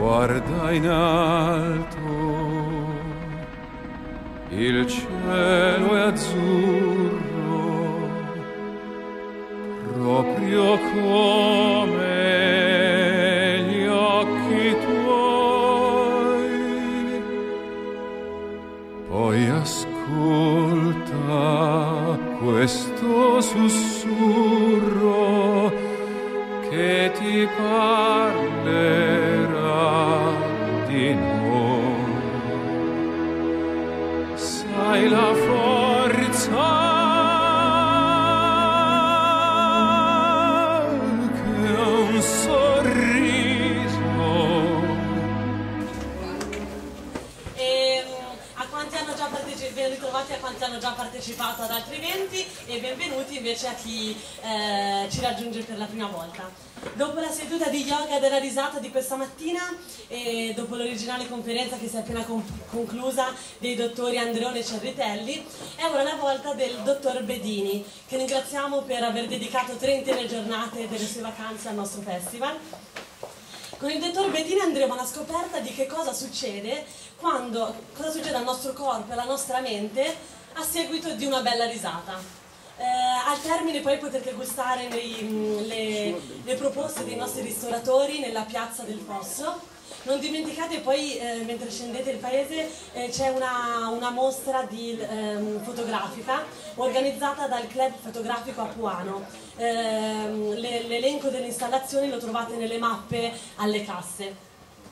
guarda in alto, il cielo è azzurro, proprio come gli occhi tuoi. Poi ascolta questo sussurro che ti parlerà di noi. Sai la forza che ha un sorriso. A quanti hanno già partecipato, ben ritrovati a quanti hanno già partecipato ad altri eventi e benvenuti invece a chi ci raggiunge per la prima volta. Dopo la seduta di yoga della risata di questa mattina e dopo l'originale conferenza che si è appena conclusa dei dottori Andreone e Cerritelli, è ora la volta del dottor Bedini, che ringraziamo per aver dedicato 3 intere giornate delle sue vacanze al nostro festival. Con il dottor Bedini andremo alla scoperta di che cosa succede al nostro corpo e alla nostra mente a seguito di una bella risata. Al termine poi potrete gustare le proposte dei nostri ristoratori nella piazza del Fosso. Non dimenticate poi, mentre scendete il paese, c'è una mostra fotografica organizzata dal club fotografico Apuano. L'elenco delle installazioni lo trovate nelle mappe alle casse.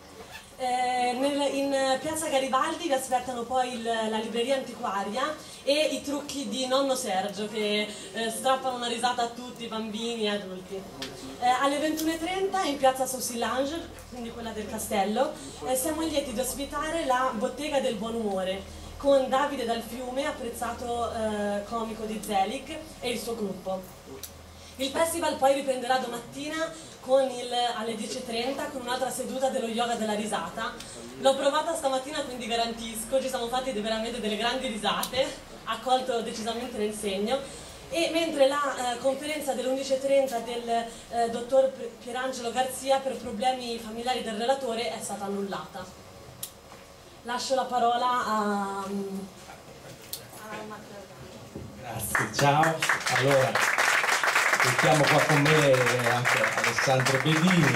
In piazza Garibaldi vi aspettano poi la libreria antiquaria e i trucchi di nonno Sergio che strappano una risata a tutti, bambini e adulti. Alle 21:30 in piazza Saucillange, quindi quella del castello, siamo lieti di ospitare la Bottega del Buon Umore con Davide Dal Fiume, apprezzato comico di Zelig, e il suo gruppo. Il festival poi riprenderà domattina alle 10:30 con un'altra seduta dello yoga della risata. L'ho provata stamattina, quindi garantisco, ci siamo fatti veramente delle grandi risate, ha colto decisamente nel segno. E mentre la conferenza delle 11:30 del dottor Pierangelo Garzia per problemi familiari del relatore è stata annullata. Lascio la parola a Matteo. Grazie, ciao. Allora, mettiamo qua con me anche Alessandro Bedini.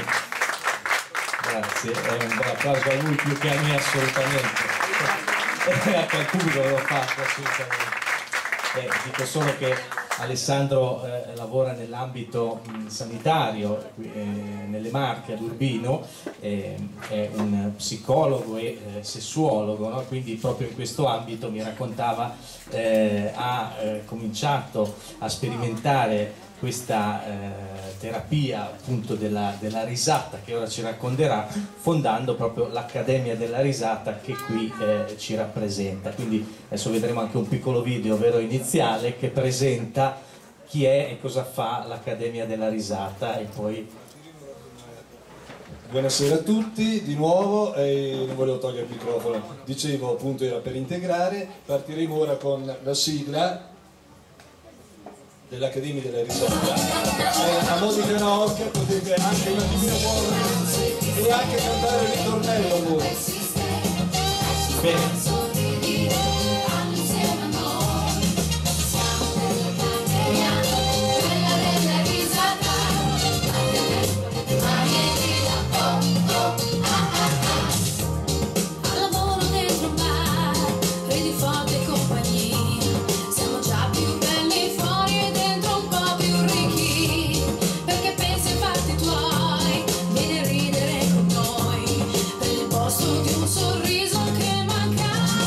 Grazie, è un bel applauso a lui più che a me assolutamente. Anche al pubblico l'ho fatto assolutamente. Dico solo che Alessandro lavora nell'ambito sanitario nelle Marche ad Urbino, è un psicologo e sessuologo, no? Quindi proprio in questo ambito mi raccontava ha cominciato a sperimentare questa terapia appunto della risata che ora ci racconterà, fondando proprio l'Accademia della Risata che qui ci rappresenta. Quindi adesso vedremo anche un piccolo video vero iniziale che presenta chi è e cosa fa l'Accademia della Risata e poi... Buonasera a tutti, di nuovo, non volevo togliere il microfono, dicevo appunto era per integrare, partiremo ora con la sigla dell'Accademia della Risata. A Monica Noc potete anche un attimino muovervi e anche cantare il ritornello voi. Bene. Di un sorriso che manca.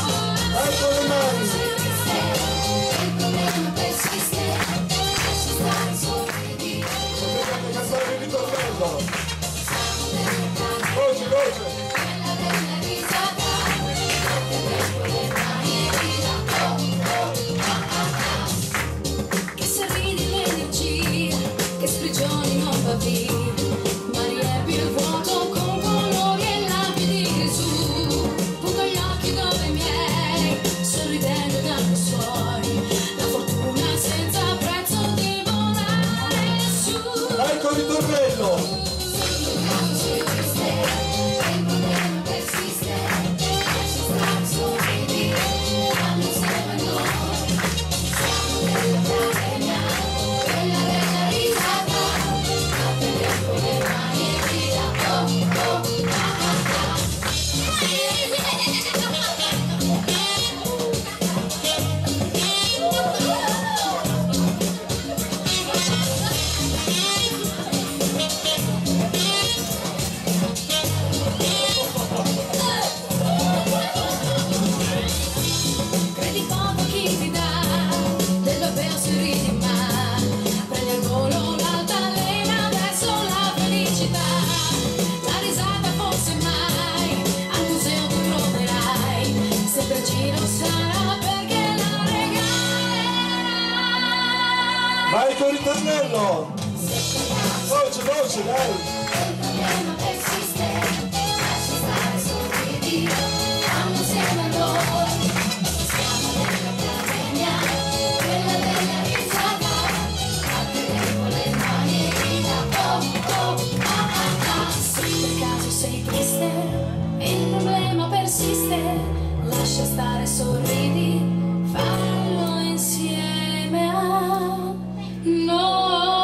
Voce, voce, dai! Il problema persiste, lascia stare, sorridi, stiamo insieme a noi. Siamo dell'Accademia, quella della risata, batteremo le mani e grida oh oh ah ah ah. Se per caso sei triste, il problema persiste, lascia stare, sorridi, fallo insieme a noi.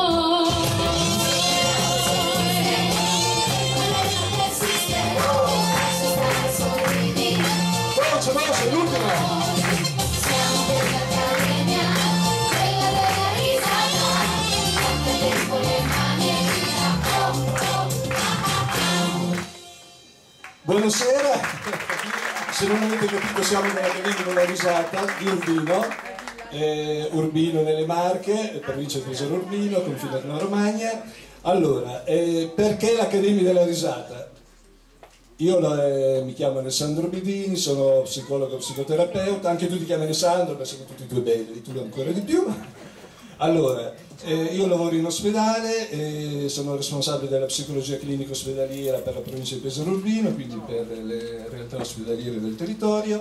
Voce, l'ultima! Siamo dell'Accademia, quella della risata, batteremo le mani e grida oh oh ah ah ah. Buonasera! Se non avete capito siamo nell'Accademia della risata di Urbino, Urbino nelle Marche, provincia di Pesaro Urbino, confine con la Romagna. Allora, perché l'Accademia della risata? Io mi chiamo Alessandro Bedini, sono psicologo e psicoterapeuta, anche tu ti chiami Alessandro, perché siamo tutti e due belli, tu ancora di più. Allora, io lavoro in ospedale, sono responsabile della psicologia clinica ospedaliera per la provincia di Pesaro Urbino, quindi per le realtà ospedaliere del territorio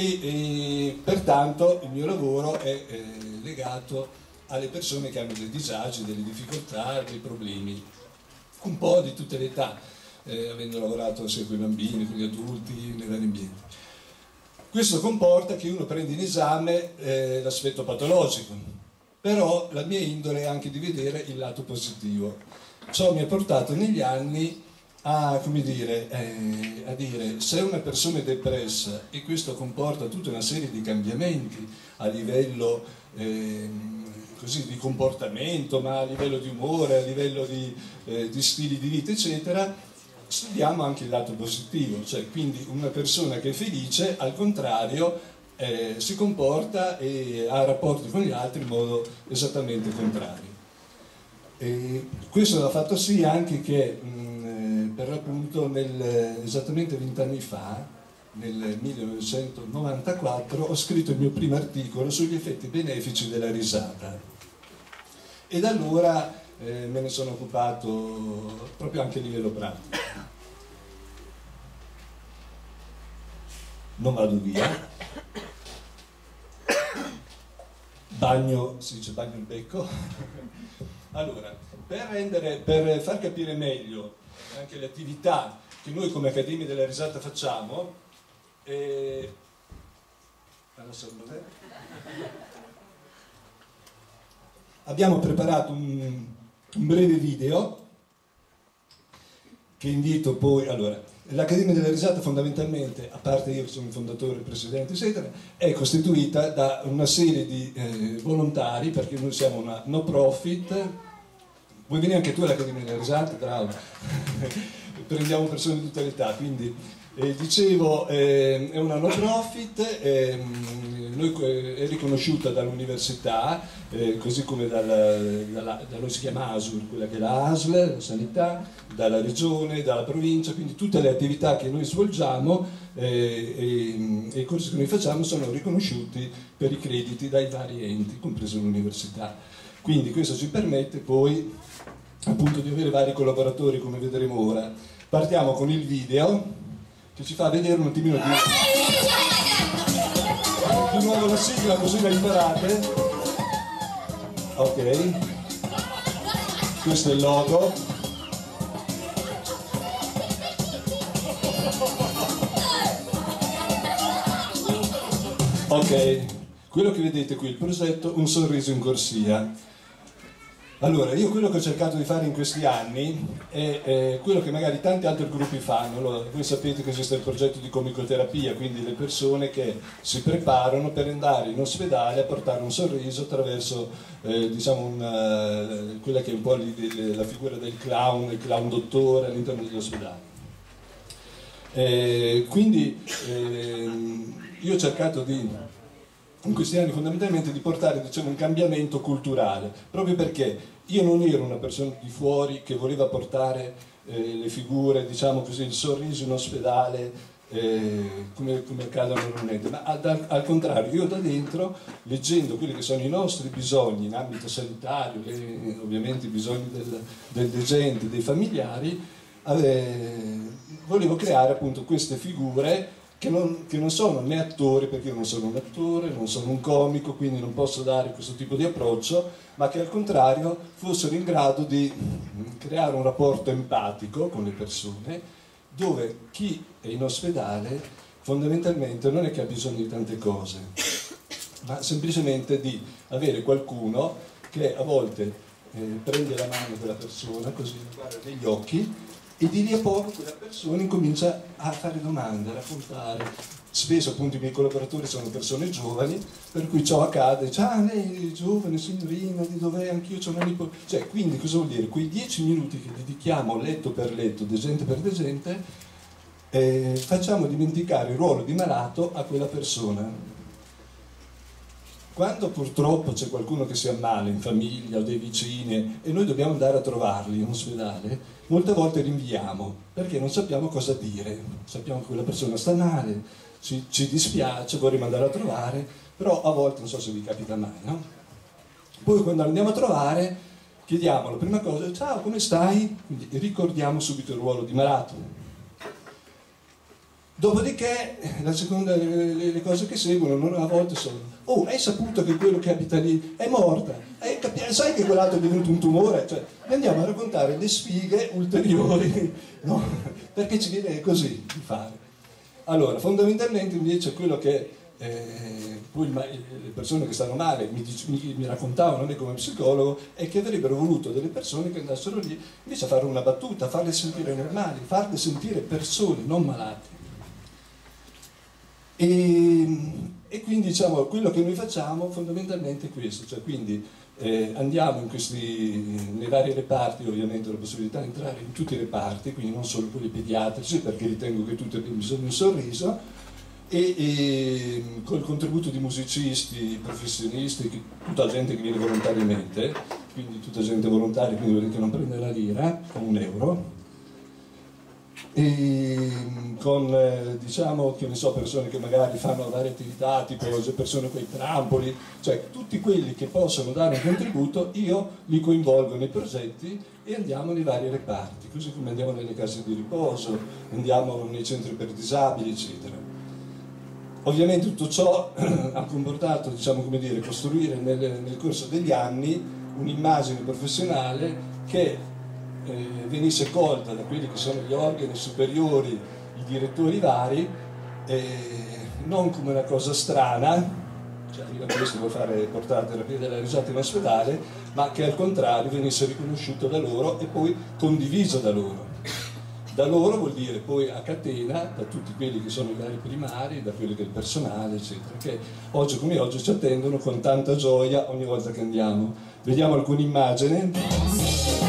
e pertanto il mio lavoro è legato alle persone che hanno dei disagi, delle difficoltà, dei problemi, un po' di tutte le età. Avendo lavorato sia con i bambini, con gli adulti, nei vari ambienti. Questo comporta che uno prende in esame l'aspetto patologico, però la mia indole è anche di vedere il lato positivo. Ciò mi ha portato negli anni a, come dire, a dire se una persona è depressa e questo comporta tutta una serie di cambiamenti a livello così, di comportamento, ma a livello di umore, a livello di stili di vita, eccetera, studiamo anche il lato positivo, cioè quindi una persona che è felice al contrario si comporta e ha rapporti con gli altri in modo esattamente contrario. E questo ha fatto sì anche che per l'appunto esattamente 20 anni fa, nel 1994, ho scritto il mio primo articolo sugli effetti benefici della risata e da allora me ne sono occupato proprio anche a livello pratico. Non vado via. Bagno, si dice bagno il becco. Allora, per far capire meglio anche le attività che noi come Accademia della Risata facciamo, abbiamo preparato un breve video che invito poi. Allora, l'Accademia della Risata fondamentalmente, a parte io che sono il fondatore, il presidente eccetera, è costituita da una serie di volontari, perché noi siamo una no profit. Vuoi venire anche tu all'Accademia della Risata? Bravo. Prendiamo persone di tutte le età, quindi dicevo è una no profit, è riconosciuta dall'università, così come noi si chiama ASUR, quella che è la ASL, la sanità, dalla regione, dalla provincia, quindi tutte le attività che noi svolgiamo e i corsi che noi facciamo sono riconosciuti per i crediti dai vari enti, compreso l'università. Quindi questo ci permette poi appunto di avere vari collaboratori, come vedremo ora. Partiamo con il video che ci fa vedere un attimino di nuovo la sigla, così la imparate. Ok, questo è il logo. Ok, quello che vedete qui, il progetto Un sorriso in corsia. Allora, io quello che ho cercato di fare in questi anni è quello che magari tanti altri gruppi fanno. Allora, voi sapete che esiste il progetto di comicoterapia, quindi le persone che si preparano per andare in ospedale a portare un sorriso attraverso diciamo quella che è un po' la figura del clown, il clown dottore all'interno degli ospedali. Quindi io ho cercato in questi anni fondamentalmente di portare, diciamo, un cambiamento culturale, proprio perché io non ero una persona di fuori che voleva portare le figure, diciamo così, il sorriso in ospedale come accade normalmente, ma al contrario, io da dentro, leggendo quelli che sono i nostri bisogni in ambito sanitario, ovviamente i bisogni del degente, dei familiari, volevo creare appunto queste figure che non sono né attori, perché io non sono un attore, non sono un comico, quindi non posso dare questo tipo di approccio, ma che al contrario fossero in grado di creare un rapporto empatico con le persone, dove chi è in ospedale fondamentalmente non è che ha bisogno di tante cose, ma semplicemente di avere qualcuno che a volte prende la mano della persona, così la guarda negli occhi, e di lì a poco quella persona incomincia a fare domande, a raccontare. Spesso appunto i miei collaboratori sono persone giovani, per cui ciò accade, dice, ah lei è giovane signorina, di dov'è? Anch'io c'ho una nipote. Cioè, quindi cosa vuol dire? Quei 10 minuti che dedichiamo letto per letto, degente per degente, facciamo dimenticare il ruolo di malato a quella persona. Quando purtroppo c'è qualcuno che si ammala in famiglia o dei vicini e noi dobbiamo andare a trovarli in ospedale, molte volte rinviamo perché non sappiamo cosa dire, sappiamo che quella persona sta male, ci dispiace, vorremmo andare a trovare, però a volte non so se vi capita mai, no? Poi quando andiamo a trovare chiediamo la prima cosa, ciao, come stai? Quindi ricordiamo subito il ruolo di malato. Dopodiché le cose che seguono a volte sono, oh, hai saputo che quello che abita lì è morta? Sai che quell'altro è divenuto un tumore? Cioè, andiamo a raccontare le sfighe ulteriori, no? Perché ci viene così di fare. Allora, fondamentalmente invece quello che poi le persone che stanno male mi raccontavano a me come psicologo è che avrebbero voluto delle persone che andassero lì invece a fare una battuta, a farle sentire normali, farle sentire persone, non malate. E quindi diciamo quello che noi facciamo fondamentalmente è questo, cioè quindi andiamo nei vari reparti, ovviamente ho la possibilità di entrare in tutti i reparti, quindi non solo quelli pediatrici, perché ritengo che tutti abbiamo bisogno di un sorriso, e col contributo di musicisti, professionisti, tutta gente che viene volontariamente, quindi tutta gente volontaria, quindi vuol dire che non prende la lira o un euro, e con diciamo che ne so, persone che magari fanno varie attività, tipo persone con i trampoli, cioè tutti quelli che possono dare un contributo io li coinvolgo nei progetti e andiamo nei vari reparti, così come andiamo nelle case di riposo, andiamo nei centri per disabili, eccetera. Ovviamente tutto ciò ha comportato, diciamo, come dire, costruire nel corso degli anni un'immagine professionale che venisse colta da quelli che sono gli organi superiori, i direttori vari, non come una cosa strana, cioè questo vuol portare terapia della risata in ospedale, ma che al contrario venisse riconosciuto da loro e poi condiviso da loro. Da loro vuol dire poi a catena, da tutti quelli che sono i vari primari, da quelli del personale, eccetera, che oggi come oggi ci attendono con tanta gioia ogni volta che andiamo. Vediamo alcune immagini.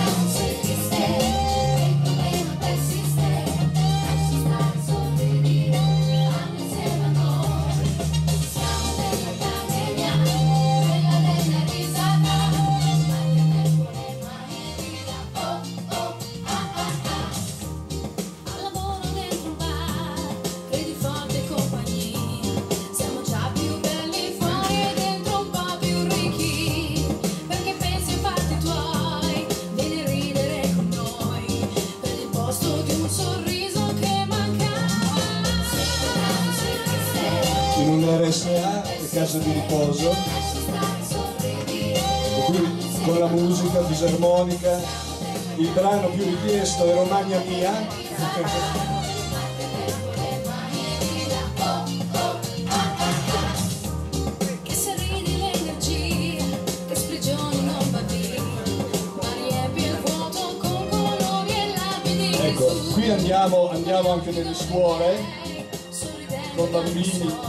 In un RSA, casa di riposo, e qui con la musica fisarmonica, il brano più richiesto è Romagna Mia. Che se ridi l'energia, che sprigioni non va via, ma riempi il vuoto con colori e lapidi. Ecco, qui andiamo anche nelle scuole, con bambini.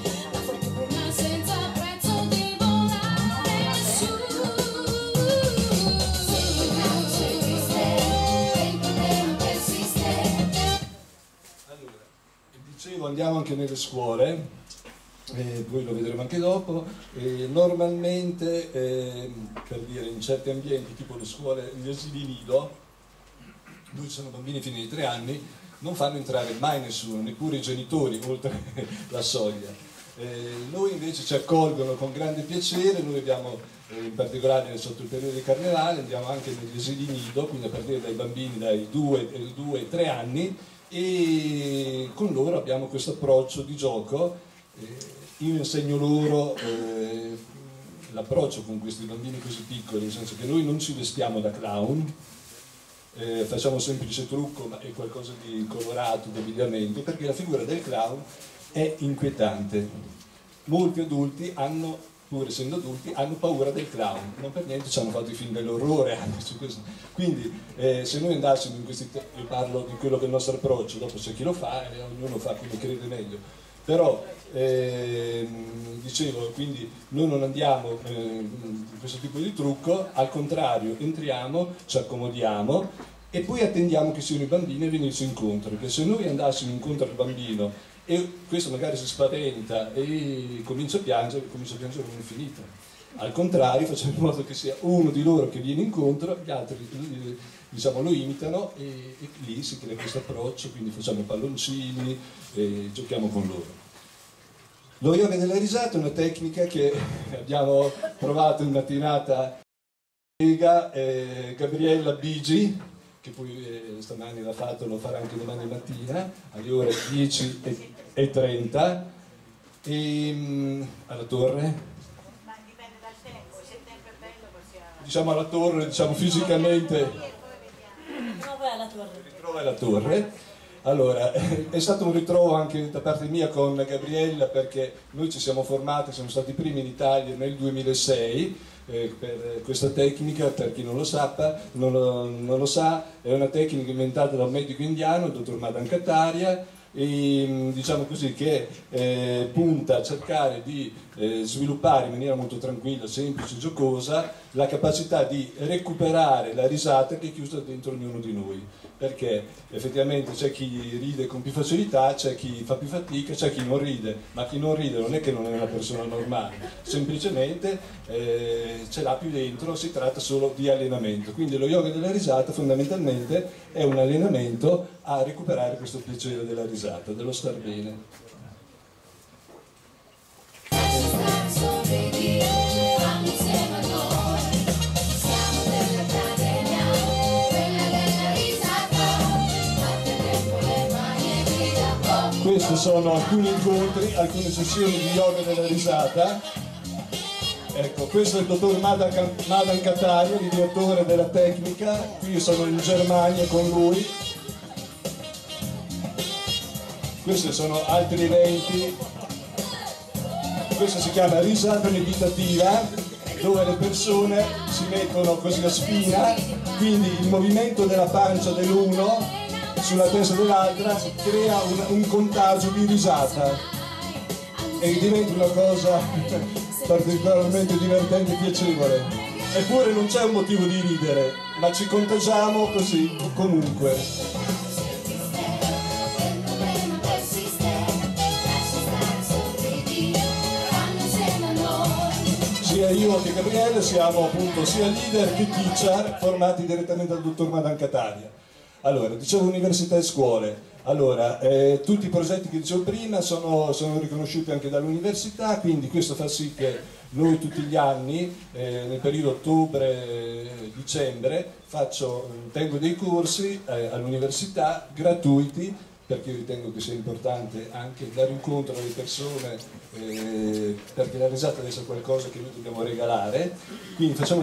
Andiamo anche nelle scuole, poi lo vedremo anche dopo. Normalmente, per dire, in certi ambienti, tipo le scuole, gli asili nido, dove ci sono bambini fino ai 3 anni, non fanno entrare mai nessuno, neppure i genitori oltre la soglia. Noi invece ci accolgono con grande piacere, noi abbiamo in particolare sotto il periodo di carnevale andiamo anche negli asili nido, quindi a partire dai bambini dai 2 ai 3 anni, e con loro abbiamo questo approccio di gioco. Io insegno loro l'approccio con questi bambini così piccoli, nel senso che noi non ci vestiamo da clown, facciamo un semplice trucco, ma è qualcosa di colorato, di abbigliamento, perché la figura del clown è inquietante. Molti adulti hanno, pur essendo adulti, hanno paura del clown, non per niente ci hanno fatto i film dell'orrore anche su questo. Quindi se noi andassimo in questi io parlo di quello che è il nostro approccio, dopo c'è chi lo fa e ognuno fa come crede meglio, però dicevo, quindi noi non andiamo in questo tipo di trucco, al contrario entriamo, ci accomodiamo e poi attendiamo che siano i bambini e venirci incontro, perché se noi andassimo incontro al bambino e questo magari si spaventa e comincia a piangere un'infinita. Al contrario, facciamo in modo che sia uno di loro che viene incontro, gli altri diciamo, lo imitano e lì si crea questo approccio, quindi facciamo palloncini e giochiamo con loro. Lo yoga della risata è una tecnica che abbiamo provato in mattinata Gabriella Bigi, che poi stamani l'ha fatto, lo farà anche domani mattina alle ore 10:30 alla Torre. Ma dipende dal tempo, se il tempo è bello possiamo... Diciamo alla Torre, diciamo fisicamente. No, poi alla Torre. Ritrova alla Torre. Allora, è stato un ritrovo anche da parte mia con Gabriella, perché noi ci siamo formati, siamo stati i primi in Italia nel 2006 per questa tecnica. Per chi non lo sa, è una tecnica inventata da un medico indiano, il dottor Madan Kataria, e diciamo così che punta a cercare di sviluppare in maniera molto tranquilla, semplice, giocosa la capacità di recuperare la risata che è chiusa dentro ognuno di noi, perché effettivamente c'è chi ride con più facilità, c'è chi fa più fatica, c'è chi non ride, ma chi non ride non è che non è una persona normale, semplicemente ce l'ha più dentro, si tratta solo di allenamento. Quindi lo yoga della risata fondamentalmente è un allenamento a recuperare questo piacere della risata, dello star bene. Questi sono alcuni incontri, alcune sessioni di yoga della risata. Ecco, questo è il dottor Madan Kataria, il direttore della tecnica. Qui io sono in Germania con lui. Questi sono altri eventi. Questo si chiama risata meditativa, dove le persone si mettono così a spina, quindi il movimento della pancia dell'uno sulla testa dell'altra crea un contagio di risata e diventa una cosa particolarmente divertente e piacevole. Eppure non c'è un motivo di ridere, ma ci contagiamo così comunque. Sia io che Gabriele siamo appunto sia leader che teacher formati direttamente dal dottor Madan Kataria. Allora, dicevo università e scuole. Allora, tutti i progetti che dicevo prima sono riconosciuti anche dall'università, quindi questo fa sì che noi tutti gli anni, nel periodo ottobre-dicembre, tengo dei corsi all'università gratuiti, perché io ritengo che sia importante anche dare incontro alle persone, perché la risata deve essere qualcosa che noi dobbiamo regalare. Quindi facciamo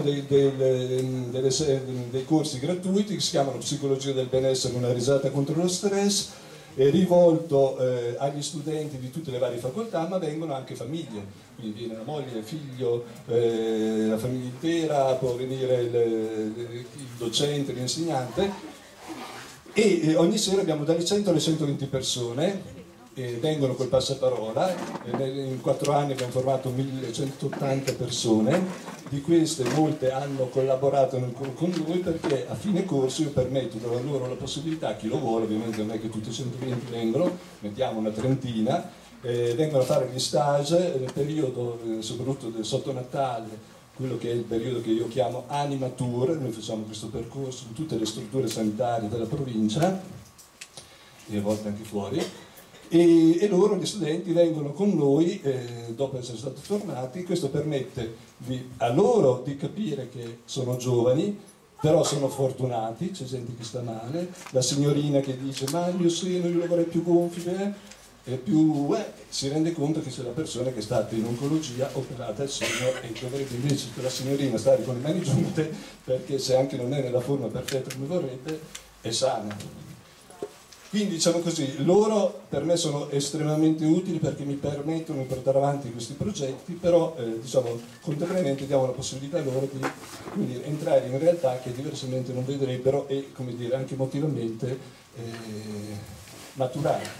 dei corsi gratuiti che si chiamano Psicologia del benessere, una risata contro lo stress, rivolto agli studenti di tutte le varie facoltà, ma vengono anche famiglie, quindi viene la moglie, il figlio, la famiglia intera, può venire il docente, l'insegnante. E ogni sera abbiamo dalle 100 alle 120 persone, vengono col passaparola, in 4 anni abbiamo formato 1180 persone, di queste molte hanno collaborato con noi, perché a fine corso io permetto, do loro la possibilità, chi lo vuole, ovviamente non è che tutti i 120 vengono, mettiamo una trentina, vengono a fare gli stage nel periodo soprattutto sotto Natale, quello che è il periodo che io chiamo Anima Tour. Noi facciamo questo percorso in tutte le strutture sanitarie della provincia e a volte anche fuori, e loro, gli studenti, vengono con noi dopo essere stati formati. Questo permette a loro di capire che sono giovani, però sono fortunati, c'è gente che sta male, la signorina che dice ma il mio seno io lo vorrei più gonfio, si rende conto che c'è la persona che è stata in oncologia operata al seno e dovrebbe invece la signorina stare con le mani giunte, perché se anche non è nella forma perfetta come vorrete, è sana. Quindi diciamo così, loro per me sono estremamente utili perché mi permettono di portare avanti questi progetti, però diciamo contemporaneamente diamo la possibilità a loro di, come dire, entrare in realtà che diversamente non vedrebbero e, come dire, anche emotivamente maturare.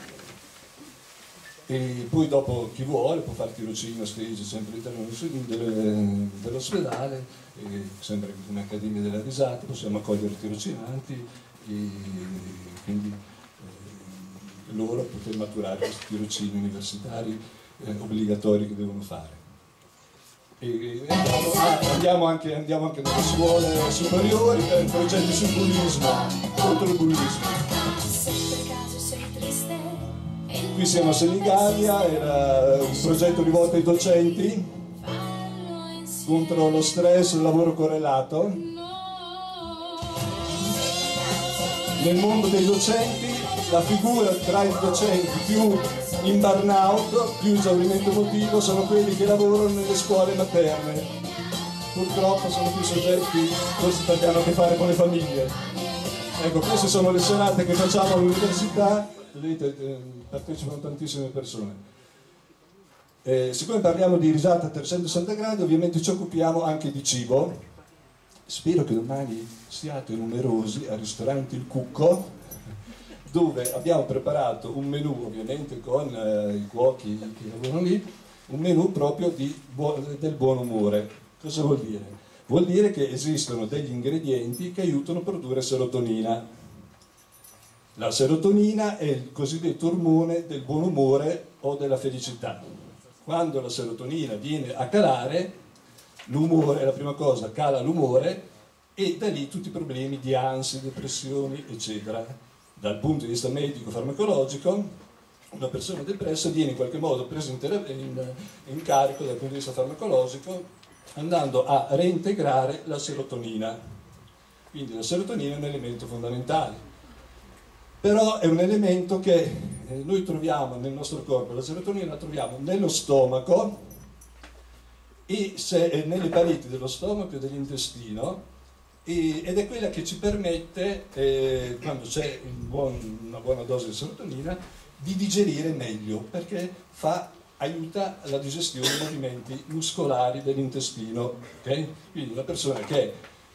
E poi dopo chi vuole può fare tirocinio stage sempre all'interno dell'ospedale, sempre in Accademia della Risata, possiamo accogliere tirocinanti e quindi loro poter maturare questi tirocini universitari obbligatori che devono fare. E andiamo anche nelle scuole superiori per progetti sul bullismo, contro il bullismo. Qui siamo a Senigallia, era un progetto rivolto ai docenti contro lo stress e il lavoro correlato. Nel mondo dei docenti, la figura tra i docenti più in burnout, più esaurimento emotivo, sono quelli che lavorano nelle scuole materne. Purtroppo sono più soggetti, forse perché hanno a che fare con le famiglie. Ecco, queste sono le serate che facciamo all'università, vedete, partecipano tantissime persone. Siccome parliamo di risata a 360 gradi, ovviamente ci occupiamo anche di cibo. Spero che domani siate numerosi al ristorante Il Cucco, dove abbiamo preparato un menù, ovviamente con i cuochi che lavorano lì, un menù proprio del buon umore. Cosa vuol dire? Vuol dire che esistono degli ingredienti che aiutano a produrre serotonina. La serotonina è il cosiddetto ormone del buon umore o della felicità. Quando la serotonina viene a calare, l'umore è la prima cosa, cala l'umore e da lì tutti i problemi di ansie, depressioni, eccetera. Dal punto di vista medico-farmacologico, una persona depressa viene in qualche modo presa in carico dal punto di vista farmacologico, andando a reintegrare la serotonina. Quindi la serotonina è un elemento fondamentale. Però è un elemento che noi troviamo nel nostro corpo, la serotonina la troviamo nello stomaco e nelle pareti dello stomaco e dell'intestino, ed è quella che ci permette, quando c'è una buona dose di serotonina, di digerire meglio, perché aiuta la digestione dei movimenti muscolari dell'intestino. Okay? Quindi una persona che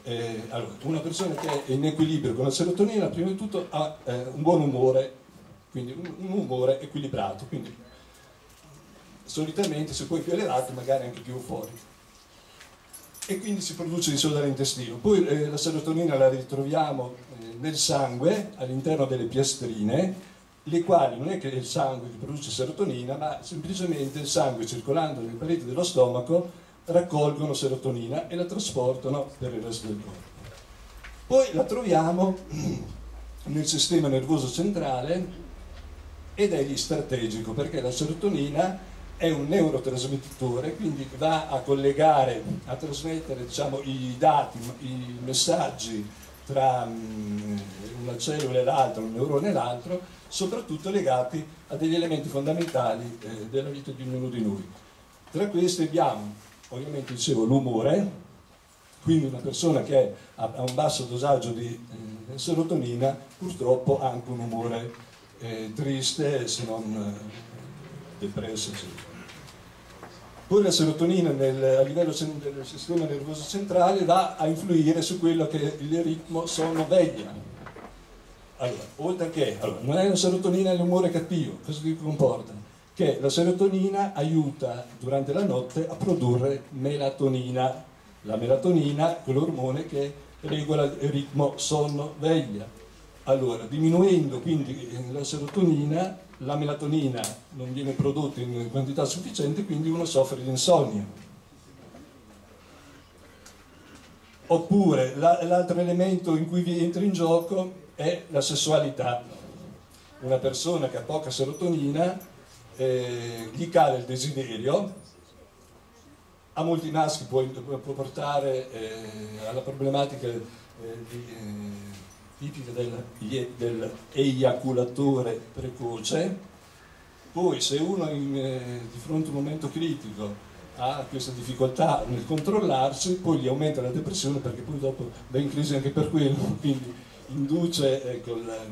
è in equilibrio con la serotonina, prima di tutto ha un buon umore, quindi un umore equilibrato, quindi solitamente se poi più elevato magari anche più euforico, e quindi si produce di solo dall'intestino. Poi la serotonina la ritroviamo nel sangue, all'interno delle piastrine, le quali non è che è il sangue che produce serotonina, ma semplicemente il sangue circolando nelle pareti dello stomaco raccolgono serotonina e la trasportano per il resto del corpo. Poi la troviamo nel sistema nervoso centrale ed è lì strategico, perché la serotonina è un neurotrasmettitore, quindi va a collegare, a trasmettere, diciamo, i dati, i messaggi tra una cellula e l'altra, un neurone e l'altro, soprattutto legati a degli elementi fondamentali della vita di ognuno di noi. Tra questi abbiamo, ovviamente dicevo, l'umore, quindi una persona che ha un basso dosaggio di serotonina purtroppo ha anche un umore triste, se non depresso, eccetera. Poi la serotonina a livello del sistema nervoso centrale va a influire su quello che è il ritmo sonno-veglia. Allora, oltre che, non è la serotonina l'umore cattivo, cosa ti comporta? Che la serotonina aiuta durante la notte a produrre melatonina. La melatonina è quell'ormone che regola il ritmo sonno-veglia. Allora, diminuendo quindi la serotonina, la melatonina non viene prodotta in quantità sufficiente, quindi uno soffre di insonnia. Oppure l'altro elemento in cui vi entra in gioco è la sessualità. una persona che ha poca serotonina, gli cala il desiderio, a molti maschi può portare alla problematica tipica dell'eiaculatore precoce. Poi se uno di fronte a un momento critico ha questa difficoltà nel controllarsi, poi gli aumenta la depressione, perché poi dopo va in crisi anche per quello, quindi induce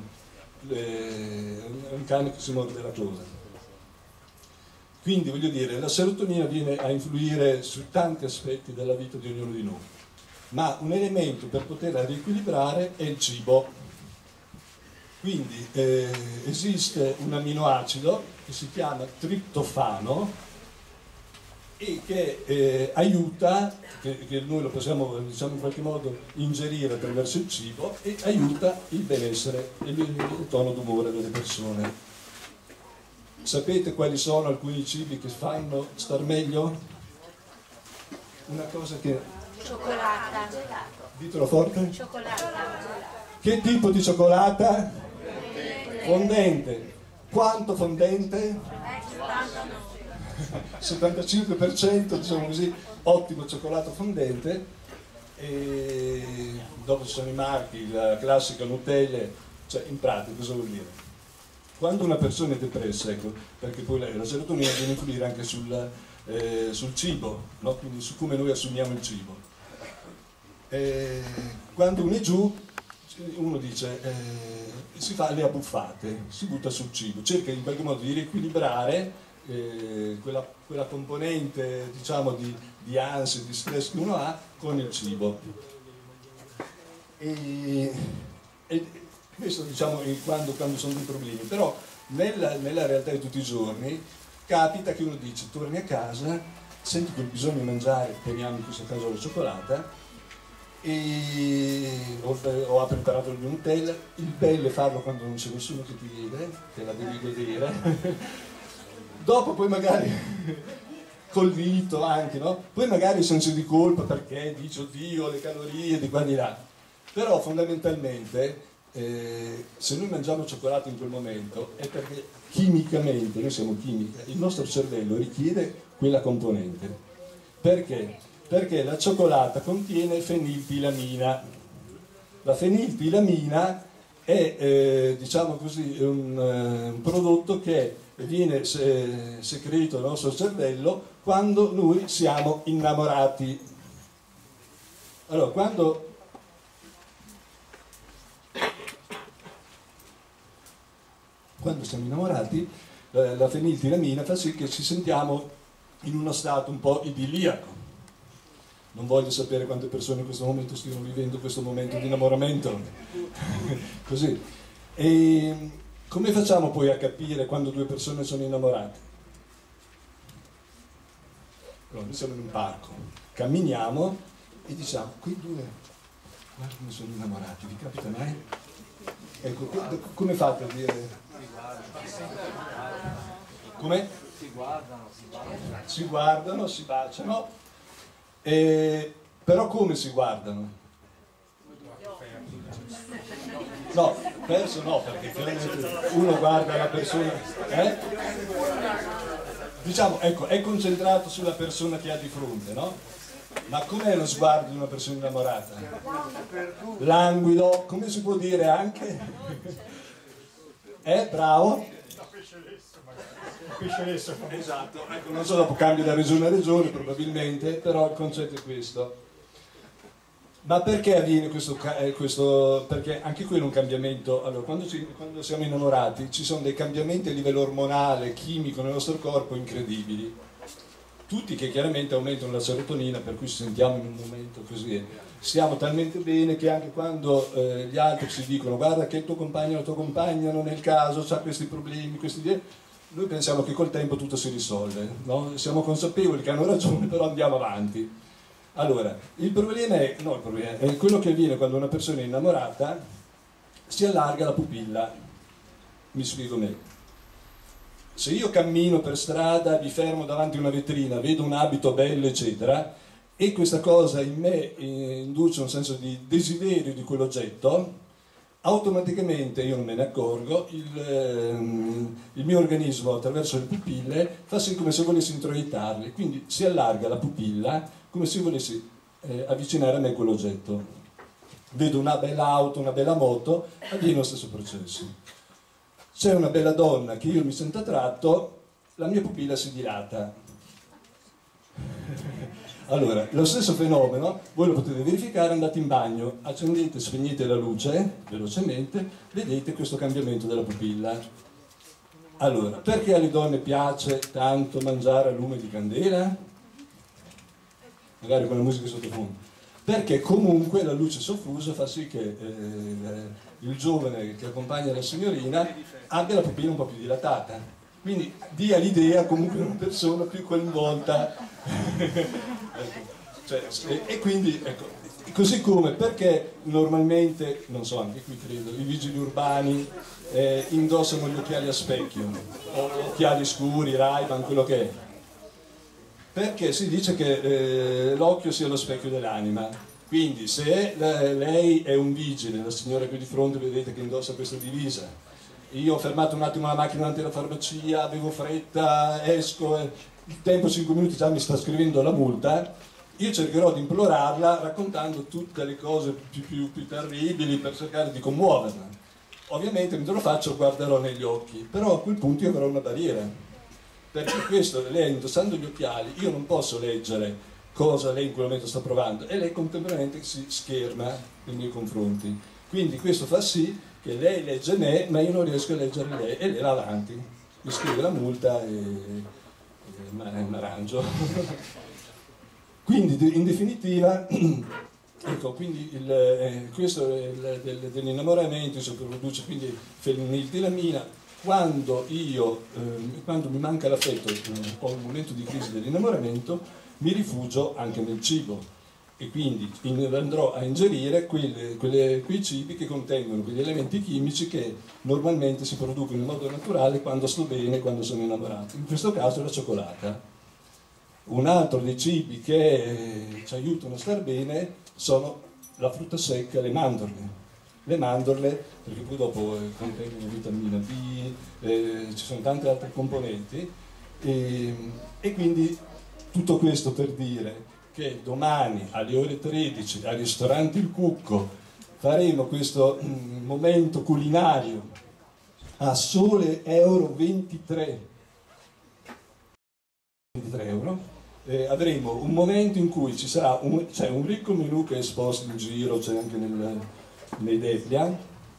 un cane che si morde la coda. Quindi voglio dire, la serotonina viene a influire su tanti aspetti della vita di ognuno di noi, ma un elemento per poterla riequilibrare è il cibo. Quindi esiste un amminoacido che si chiama triptofano e che aiuta, che noi lo possiamo, diciamo, in qualche modo ingerire attraverso il cibo, e aiuta il benessere e il tono d'umore delle persone. Sapete quali sono alcuni cibi che fanno star meglio? Una cosa che... Cioccolata. Ditelo forte. Cioccolata. Che tipo di cioccolata? Fondente. Quanto fondente? 75%, diciamo così, ottimo cioccolato fondente. E dopo ci sono i marchi, la classica Nutella, cioè in pratica cosa vuol dire? Quando una persona è depressa, ecco, perché poi la serotonina viene a influire anche sul cibo, no? Quindi su come noi assumiamo il cibo. Quando uno è giù, uno dice, si fa le abbuffate, si butta sul cibo, cerca in qualche modo di riequilibrare quella componente, diciamo, di ansia, di stress che uno ha con il cibo. E questo, diciamo, quando sono dei problemi. Però nella realtà di tutti i giorni capita che uno dice, torni a casa, senti quel bisogno di mangiare, teniamo in questo caso la cioccolata, o ha preparato il Nutella. Il bello è farlo quando non c'è nessuno che ti vede, te la devi godere. Dopo poi magari col dito anche, no? Poi magari senso di colpa perché dici oddio le calorie di qua di là. Però fondamentalmente se noi mangiamo cioccolato in quel momento è perché chimicamente, noi siamo chimica, il nostro cervello richiede quella componente. Perché? Perché la cioccolata contiene fenilpilamina. La fenilpilamina è, diciamo così, un prodotto che viene secreto dal nostro cervello quando noi siamo innamorati. Allora, quando siamo innamorati, la fenilpilamina fa sì che ci sentiamo in uno stato un po' idilliaco. Non voglio sapere quante persone in questo momento stiano vivendo questo momento di innamoramento. Così. E come facciamo poi a capire quando due persone sono innamorate? Allora, noi siamo in un parco, camminiamo e diciamo, quei due, guarda come sono innamorati, vi capita mai? Ecco, come fate a dire? Come? Si guardano, si baciano, però come si guardano? No, perso no, perché chiaramente uno guarda la persona, diciamo, ecco, è concentrato sulla persona che ha di fronte, no? Ma com'è lo sguardo di una persona innamorata? Languido, come si può dire anche? Bravo? Esatto, ecco, non so, dopo cambia da regione a regione probabilmente, però il concetto è questo. Ma perché avviene questo? Perché anche quello è un cambiamento. Allora, quando siamo innamorati ci sono dei cambiamenti a livello ormonale, chimico nel nostro corpo incredibili. Tutti che chiaramente aumentano la serotonina, per cui ci sentiamo in un momento così. Stiamo talmente bene che anche quando gli altri ci dicono guarda che il tuo compagno o la tua compagna non è il caso, ha questi problemi, questi idee, noi pensiamo che col tempo tutto si risolve, no? Siamo consapevoli che hanno ragione, però andiamo avanti. Allora, il problema è quello che avviene quando una persona è innamorata, si allarga la pupilla. Mi spiego meglio. Se io cammino per strada, mi fermo davanti a una vetrina, vedo un abito bello, eccetera, e questa cosa in me induce un senso di desiderio di quell'oggetto, automaticamente, io non me ne accorgo, il mio organismo attraverso le pupille fa sì come se volessi introitarli, quindi si allarga la pupilla come se volessi avvicinare a me quell'oggetto. Vedo una bella auto, una bella moto, avviene lo stesso processo. C'è una bella donna che io mi sento attratto, la mia pupilla si dilata. Allora, lo stesso fenomeno voi lo potete verificare, andate in bagno, accendete, spegnete la luce velocemente, vedete questo cambiamento della pupilla. Allora, perché alle donne piace tanto mangiare a lume di candela? Magari con la musica sottofondo. Perché comunque la luce soffusa fa sì che il giovane che accompagna la signorina abbia la pupilla un po' più dilatata, quindi dia l'idea comunque di una persona più coinvolta. E quindi ecco, così come perché normalmente, non so, anche qui credo, i vigili urbani indossano gli occhiali a specchio o occhiali scuri, Ray-Ban, quello che è. Perché si dice che l'occhio sia lo specchio dell'anima, quindi se lei è un vigile, la signora qui di fronte vedete che indossa questa divisa, io ho fermato un attimo la macchina davanti alla farmacia, avevo fretta, esco, il tempo 5 minuti già mi sta scrivendo la multa, io cercherò di implorarla raccontando tutte le cose più terribili per cercare di commuoverla. Ovviamente mentre lo faccio guarderò negli occhi, però a quel punto io avrò una barriera. Perché questo, lei indossando gli occhiali, io non posso leggere cosa lei in quel momento sta provando e lei contemporaneamente si scherma nei miei confronti. Quindi questo fa sì che lei legge me, ma io non riesco a leggere lei e lei va avanti, mi scrive la multa e mi arrangio. Quindi in definitiva, ecco, quindi questo dell'innamoramento si produce quindi feniltilamina. Quando mi manca l'affetto, ho un momento di crisi dell'innamoramento, mi rifugio anche nel cibo e quindi andrò a ingerire quei cibi che contengono quegli elementi chimici che normalmente si producono in modo naturale quando sto bene, quando sono innamorato. In questo caso la cioccolata. Un altro dei cibi che ci aiutano a star bene sono la frutta secca, le mandorle. Le mandorle, perché poi dopo contengono vitamina B, ci sono tante altre componenti e quindi tutto questo per dire che domani alle ore 13 al ristorante Il Cucco faremo questo momento culinario a sole euro 23 euro. Avremo un momento in cui ci sarà c'è un ricco menù che è esposto in giro, c'è anche nei Deplia,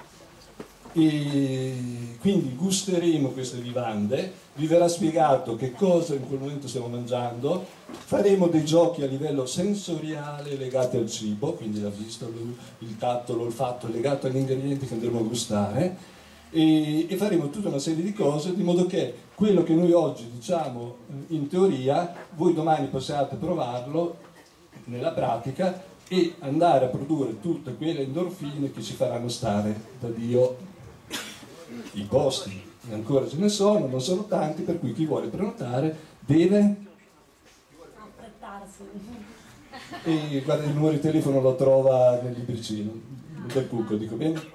e quindi gusteremo queste vivande, vi verrà spiegato che cosa in quel momento stiamo mangiando, faremo dei giochi a livello sensoriale legati al cibo, quindi la vista, il tatto, l'olfatto legato agli ingredienti che andremo a gustare e faremo tutta una serie di cose di modo che quello che noi oggi diciamo in teoria voi domani possiate provarlo nella pratica e andare a produrre tutte quelle endorfine che ci faranno stare da Dio. I posti ancora ce ne sono, non sono tanti, per cui chi vuole prenotare deve affrettarsi. E guarda, il numero di telefono lo trova nel libricino del Cucco, dico bene?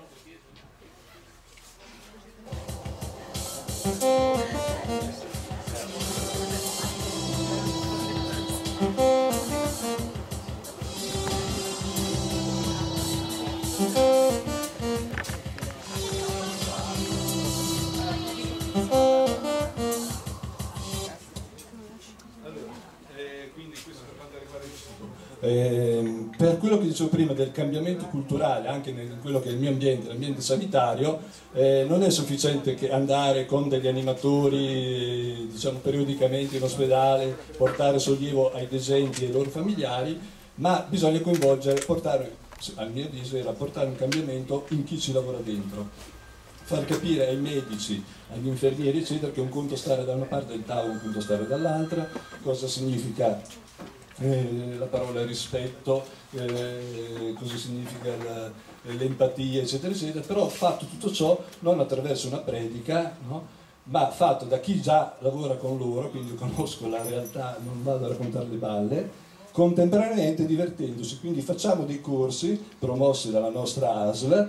Per quello che dicevo prima del cambiamento culturale, anche in quello che è il mio ambiente, l'ambiente sanitario, non è sufficiente che andare con degli animatori, diciamo periodicamente in ospedale, portare sollievo ai degenti e ai loro familiari, ma bisogna coinvolgere, portare, al mio avviso, era portare un cambiamento in chi ci lavora dentro. Far capire ai medici, agli infermieri, eccetera, che un conto stare da una parte del tavolo, un conto stare dall'altra, cosa significa la parola rispetto, cosa significa l'empatia, eccetera, eccetera, però fatto tutto ciò non attraverso una predica, no? Ma fatto da chi già lavora con loro, quindi conosco la realtà, non vado a raccontare le balle, contemporaneamente divertendosi, quindi facciamo dei corsi promossi dalla nostra ASL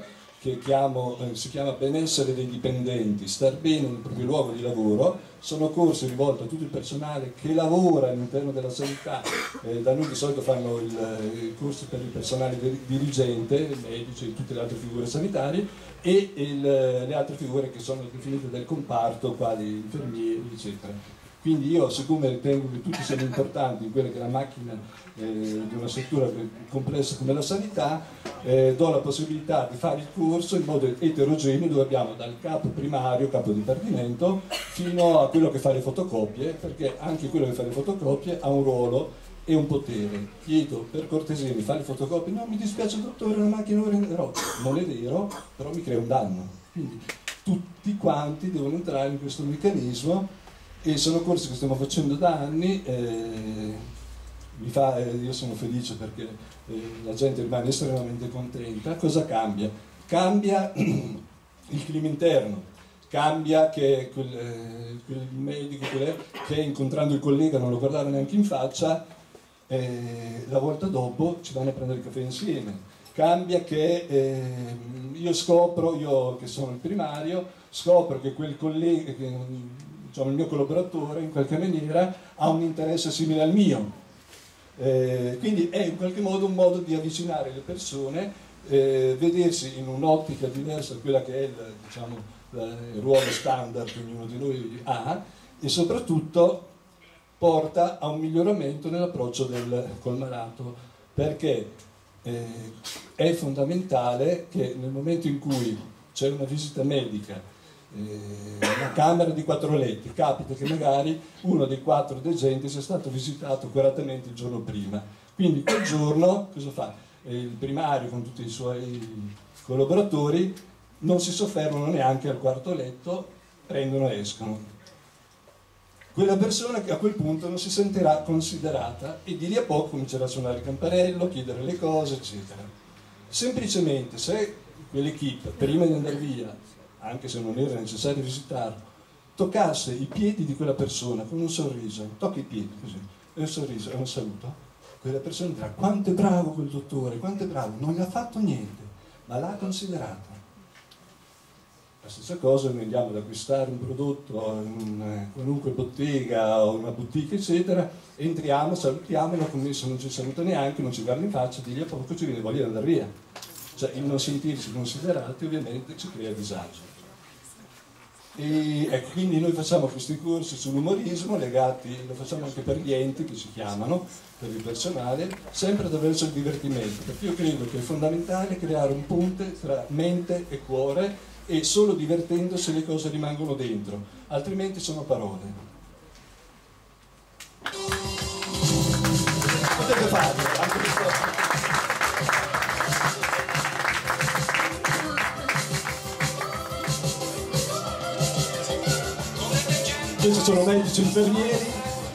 che si chiama Benessere dei dipendenti, star bene nel proprio luogo di lavoro. Sono corsi rivolti a tutto il personale che lavora all'interno della sanità. Da noi di solito fanno i corsi per il personale dirigente, medici e tutte le altre figure sanitarie, e le altre figure che sono definite del comparto, quali infermieri, eccetera. Quindi io, siccome ritengo che tutti siano importanti in quella che è la macchina di una struttura complessa come la sanità, do la possibilità di fare il corso in modo eterogeneo, dove abbiamo dal capo primario, capo dipartimento, fino a quello che fa le fotocopie, perché anche quello che fa le fotocopie ha un ruolo e un potere. Chiedo per cortesia di fare le fotocopie, no, mi dispiace dottore, la macchina non renderò. Non è vero, però mi crea un danno. Quindi tutti quanti devono entrare in questo meccanismo, e sono corsi che stiamo facendo da anni. Io sono felice perché la gente rimane estremamente contenta. Cosa cambia? Cambia il clima interno, cambia che quel medico che incontrando il collega non lo guardava neanche in faccia, la volta dopo ci vanno a prendere il caffè insieme. Cambia che io che sono il primario, scopro che quel collega, il mio collaboratore in qualche maniera ha un interesse simile al mio. Quindi è in qualche modo un modo di avvicinare le persone, vedersi in un'ottica diversa da quella che è il ruolo standard che ognuno di noi ha, e soprattutto porta a un miglioramento nell'approccio col malato, perché è fondamentale che nel momento in cui c'è una visita medica, una camera di 4 letti, capita che magari uno dei 4 degenti sia stato visitato accuratamente il giorno prima. Quindi quel giorno cosa fa? Il primario con tutti i suoi collaboratori non si soffermano neanche al 4° letto, prendono e escono. Quella persona che a quel punto non si sentirà considerata, e di lì a poco comincerà a suonare il campanello, chiedere le cose, eccetera. Semplicemente se quell'equipe, prima di andare via, anche se non era necessario visitarlo, toccasse i piedi di quella persona con un sorriso, tocca i piedi così, e un sorriso e un saluto, quella persona dirà: quanto è bravo quel dottore, quanto è bravo, non gli ha fatto niente, ma l'ha considerata. La stessa cosa, noi andiamo ad acquistare un prodotto in qualunque bottega o una boutique, eccetera, entriamo, salutiamo, e la commessa non ci saluta neanche, non ci guarda in faccia, di lì a poco ci viene voglia di andare via. Cioè il non sentirsi considerati ovviamente ci crea disagio. E ecco, quindi noi facciamo questi corsi sull'umorismo legati, lo facciamo anche per gli enti che si chiamano, per il personale, sempre attraverso il divertimento, perché io credo che è fondamentale creare un ponte tra mente e cuore, e solo divertendosi le cose rimangono dentro, altrimenti sono parole. Potete farlo, anche questo. Questi sono medici infermieri.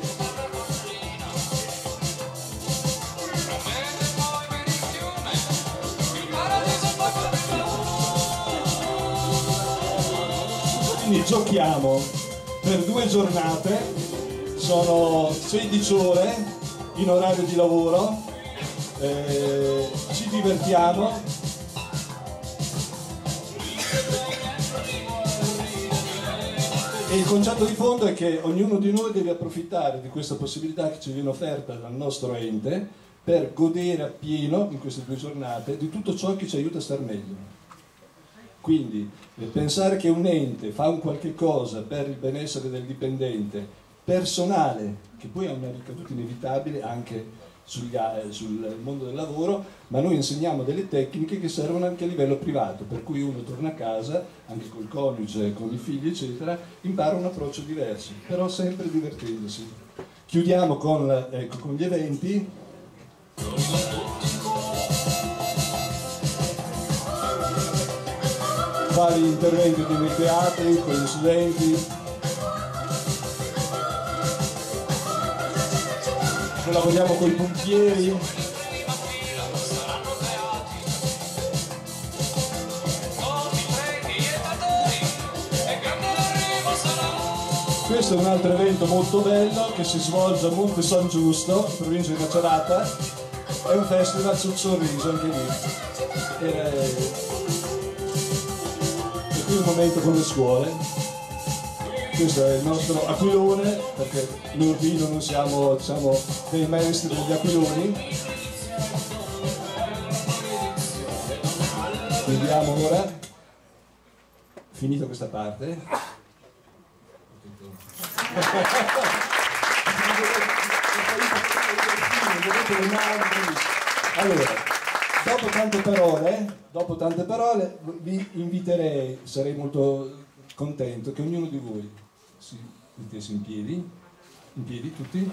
Quindi giochiamo per 2 giornate, sono 16 ore in orario di lavoro, ci divertiamo. E il concetto di fondo è che ognuno di noi deve approfittare di questa possibilità che ci viene offerta dal nostro ente per godere appieno in queste 2 giornate di tutto ciò che ci aiuta a star meglio. Quindi pensare che un ente fa un qualche cosa per il benessere del dipendente personale, che poi ha una ricaduta inevitabile anche sul mondo del lavoro, ma noi insegniamo delle tecniche che servono anche a livello privato, per cui uno torna a casa, anche col coniuge, con i figli, eccetera, impara un approccio diverso, però sempre divertendosi. Chiudiamo con gli eventi. Vari interventi nei teatri, con gli studenti. Lavoriamo con i pompieri. Questo è un altro evento molto bello che si svolge a Monte San Giusto, in provincia di Macerata. È un festival sul sorriso anche lì. qui un momento con le scuole. Questo è il nostro aquilone, perché noi Urbino non siamo, diciamo, dei maestri degli aquiloni. Vediamo ora, finito questa parte. Allora, dopo tante parole, vi inviterei, sarei molto contento che ognuno di voi si mettesse in piedi tutti.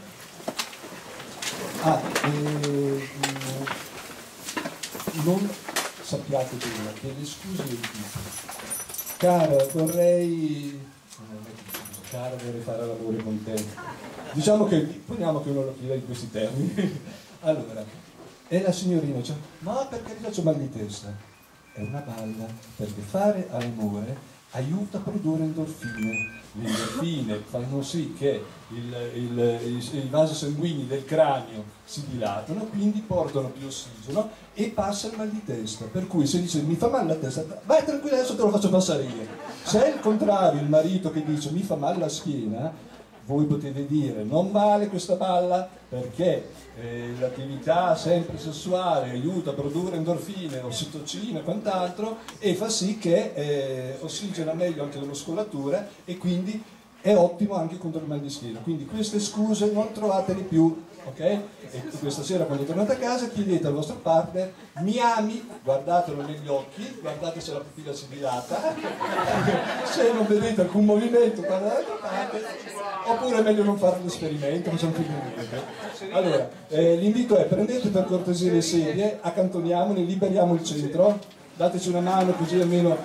Non sappiate prima che le scuse del tipo, cara vorrei fare l'amore con te, diciamo che poniamo che uno lo chieda in questi termini. Allora, e la signorina dice, ma perché ti faccio mal di testa? È una balla, perché fare all'amore aiuta a produrre endorfine. Le endorfine fanno sì che i vasi sanguigni del cranio si dilatano, quindi portano più ossigeno e passa il mal di testa. Per cui se dice mi fa male la testa, vai tranquillo, adesso te lo faccio passare io. Se è il contrario, il marito che dice mi fa male la schiena, voi potete dire non vale questa balla perché l'attività sempre sessuale aiuta a produrre endorfine, ossitocina e quant'altro e fa sì che ossigena meglio anche la muscolatura e quindi è ottimo anche contro il mal di schiena. Quindi queste scuse non trovatele più, ok? E questa sera quando tornate a casa chiedete al vostro partner mi ami, guardatelo negli occhi, guardate se la pupilla si dilata, se non vedete alcun movimento guardate dall'altra parte, oppure è meglio non fare l'esperimento, non sono più niente. Allora, l'invito è prendete per cortesia le sedie, accantoniamole, liberiamo il centro, dateci una mano così almeno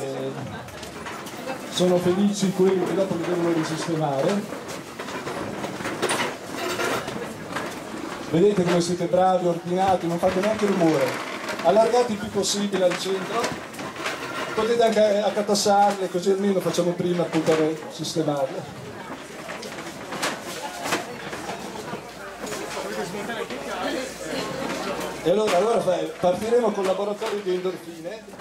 sono felici quelli che dopo li devono risistemare. Vedete come siete bravi, ordinati, non fate neanche rumore. Allargate il più possibile al centro. Potete anche accatassarle, così almeno facciamo prima appunto per sistemarle. E allora partiremo col laboratorio di endorfine.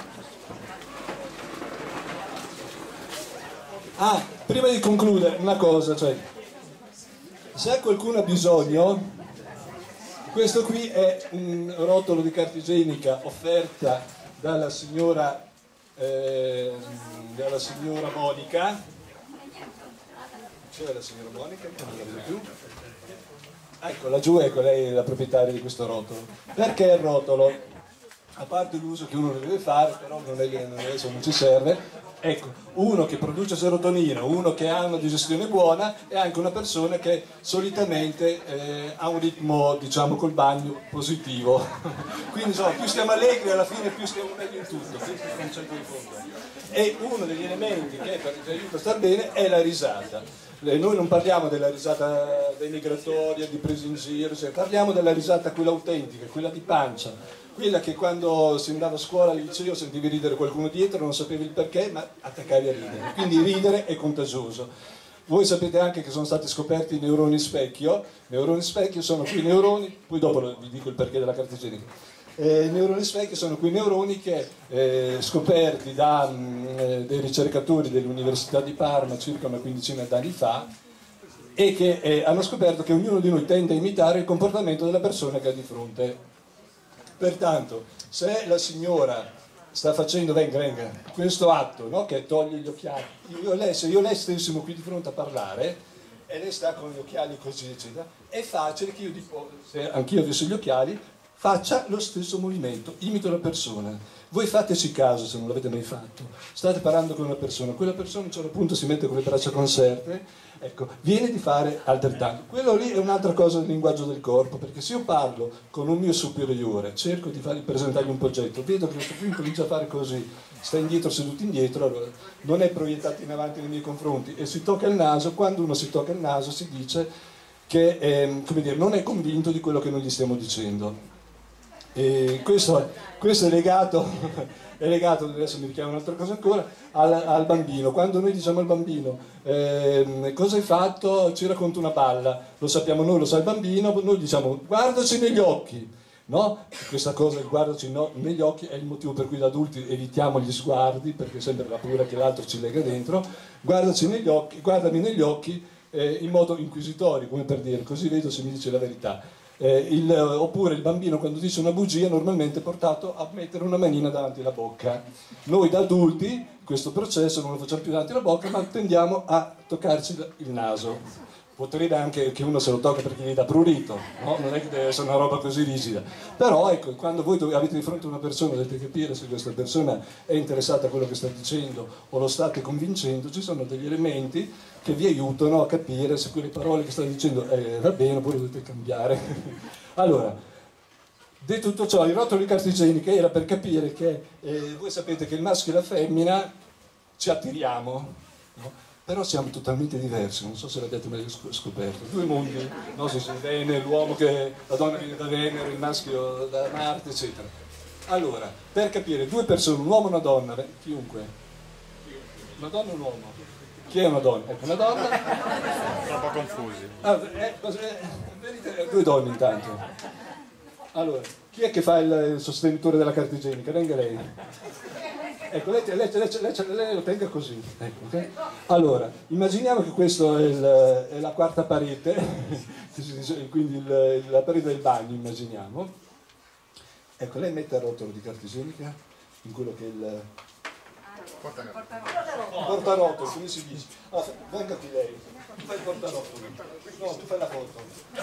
Prima di concludere, una cosa, cioè, se qualcuno ha bisogno, questo qui è un rotolo di carta igienica offerta dalla signora Monica. C'è la signora Monica, che non la vedo più. Ecco, laggiù, ecco, lei è la proprietaria di questo rotolo. Perché il rotolo? A parte l'uso che uno ne deve fare, però adesso non ci serve. Ecco, uno che produce serotonina, uno che ha una digestione buona e anche una persona che solitamente ha un ritmo, diciamo, col bagno positivo. Quindi insomma, più stiamo allegri alla fine più stiamo meglio in tutto, questo è il concetto di fondo. E uno degli elementi che ci aiuta a star bene è la risata. Noi non parliamo della risata denigratoria, di presa in giro, parliamo della risata quella autentica, quella di pancia, quella che quando si andava a scuola al liceo sentivi ridere qualcuno dietro, non sapevi il perché, ma attaccavi a ridere. Quindi ridere è contagioso. Voi sapete anche che sono stati scoperti i neuroni specchio. I neuroni specchio sono quei neuroni, poi dopo vi dico il perché della carta igienica. I neuroni specchio sono quei neuroni che scoperti da dei ricercatori dell'Università di Parma circa una quindicina d'anni fa e che hanno scoperto che ognuno di noi tende a imitare il comportamento della persona che ha di fronte. Pertanto, se la signora sta facendo venga, questo atto, no, che toglie gli occhiali, se io lei stessimo qui di fronte a parlare e lei sta con gli occhiali così eccetera, è facile che io dico, se anch'io avessi gli occhiali, faccia lo stesso movimento, imito la persona. Voi fateci caso se non l'avete mai fatto, state parlando con una persona, quella persona a un certo punto si mette con le braccia conserte, ecco, viene di fare altrettanto. Quello lì è un'altra cosa del linguaggio del corpo, perché se io parlo con un mio superiore, cerco di presentargli un progetto, vedo che questo qui comincia a fare così, sta indietro, seduto indietro, allora non è proiettato in avanti nei miei confronti e si tocca il naso. Quando uno si tocca il naso si dice che come dire, non è convinto di quello che noi gli stiamo dicendo. E questo è legato, adesso mi richiamo un'altra cosa ancora, al bambino. Quando noi diciamo al bambino cosa hai fatto? Ci racconta una balla, lo sappiamo noi, lo sa il bambino, noi diciamo guardaci negli occhi. no? Questa cosa, il guardaci negli occhi, è il motivo per cui da adulti evitiamo gli sguardi, perché sempre la paura che l'altro ci lega dentro. Guardaci negli occhi, guardami negli occhi in modo inquisitorio, come per dire, così vedo se mi dice la verità. Oppure il bambino quando dice una bugia normalmente è portato a mettere una manina davanti alla bocca. Noi da adulti questo processo non lo facciamo più davanti alla bocca, ma tendiamo a toccarci il naso. Potrebbe anche che uno se lo tocca perché gli dà prurito, no? Non è che deve essere una roba così rigida. Però ecco, quando voi avete di fronte una persona, dovete capire se questa persona è interessata a quello che sta dicendo o lo state convincendo, ci sono degli elementi che vi aiutano a capire se quelle parole che sta dicendo va bene oppure dovete cambiare. Allora, detto tutto ciò, il rotolo di carta igienica era per capire che voi sapete che il maschio e la femmina ci attiriamo, no? Però siamo totalmente diversi, non so se l'avete mai scoperto. Due mondi, no? Se Venere, l'uomo che la donna viene da Venere, il maschio da Marte, eccetera. Allora, per capire due persone, un uomo e una donna, chiunque, una donna e un uomo, chi è una donna? Ecco, una donna. Troppo confusi. Due donne intanto. Allora, chi è che fa il sostenitore della carta igienica? Venga lei. Ecco, lei lo tenga così. Ecco, okay? Allora, immaginiamo che questa è la quarta parete, quindi la parete del bagno, immaginiamo. Ecco, lei mette il rotolo di carta igienica in quello che è il portarotolo, come si dice? Allora, venga qui lei, tu fai il portarotolo. No, tu fai la foto.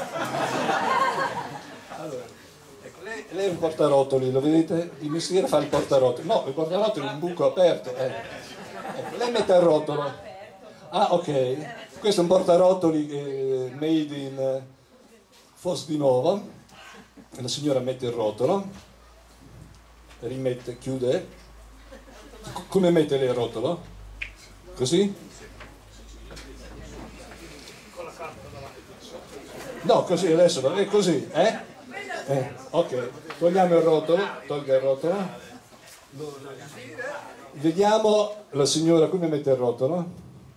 Allora. Ecco, lei è un portarotoli, lo vedete? Di mestiere fa il portarotoli. No, il portarotoli è un buco aperto. Ecco, lei mette il rotolo. Ah, ok. Questo è un portarotoli made in Fos di Nova. La signora mette il rotolo, rimette, chiude. Come mette lei il rotolo? Così? No, così adesso, è così, ok, togliamo il rotolo, tolga il rotolo. Vediamo la signora come mette il rotolo.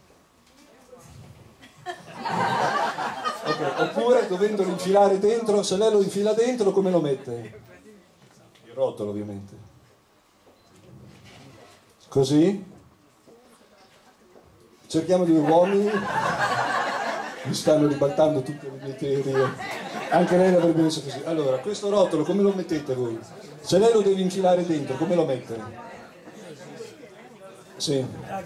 Okay. Oppure dovendolo infilare dentro, se lei lo infila dentro come lo mette? Il rotolo ovviamente. Così? Cerchiamo di uomini. Mi stanno ribaltando tutte le mie teorie. Anche lei l'avrebbe messo così. Allora, questo rotolo come lo mettete voi? Se lei lo deve infilare dentro, come lo mette? Sì.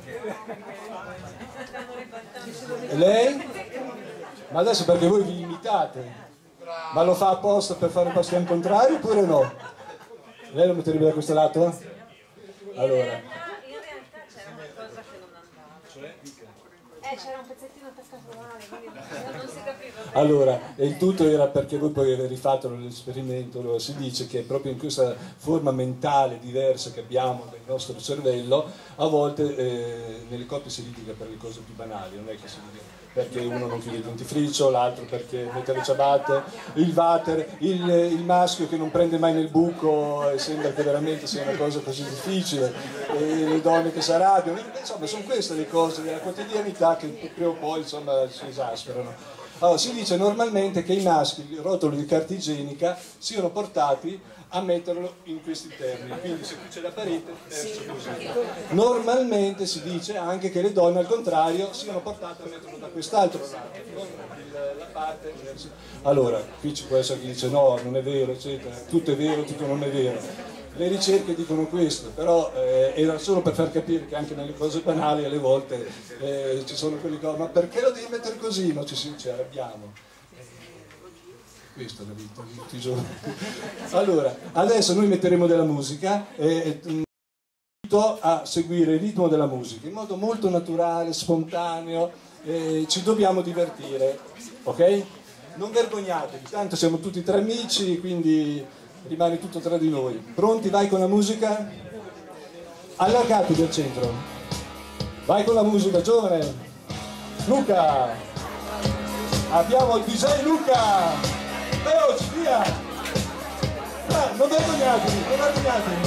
E lei? Ma adesso perché voi vi imitate? Ma lo fa apposta per fare il passo al contrario oppure no? Lei lo metterebbe da questo lato? Allora. In realtà c'era una cosa che non andava. C'era un pezzettino attaccato male, quindi non si capiva. Allora, e il tutto era perché voi poi avete rifatto l'esperimento, si dice che proprio in questa forma mentale diversa che abbiamo del nostro cervello, a volte nelle coppie si litiga per le cose più banali, non è che si litiga perché uno non chiude il dentifricio, l'altro perché mette le ciabatte, il water, il maschio che non prende mai nel buco e sembra che veramente sia una cosa così difficile, e le donne che si arrabbiano, insomma sono queste le cose della quotidianità che prima o poi insomma si esasperano. Allora, si dice normalmente che i maschi, il rotolo di carta igienica, siano portati a metterlo in questi termini, quindi se qui c'è la parete, così. Normalmente si dice anche che le donne al contrario siano portate a metterlo da quest'altro lato, la parte verso. Allora, qui ci può essere chi dice no, non è vero, eccetera, tutto è vero, tutto non è vero. Le ricerche dicono questo, però era solo per far capire che anche nelle cose banali alle volte ci sono quelli che dicono ma perché lo devi mettere così? No, ci arrabbiamo. Questa è la vita di tutti i giorni. Allora, adesso noi metteremo della musica e invito a seguire il ritmo della musica in modo molto naturale, spontaneo, ci dobbiamo divertire, ok? Non vergognatevi, tanto siamo tutti tra amici, quindi rimane tutto tra di noi. Pronti? Vai con la musica? Allargatevi al centro. Vai con la musica, giovane. Luca. Abbiamo il DJ Luca. Veloci, via. Non vergognatevi, non vergognatevi.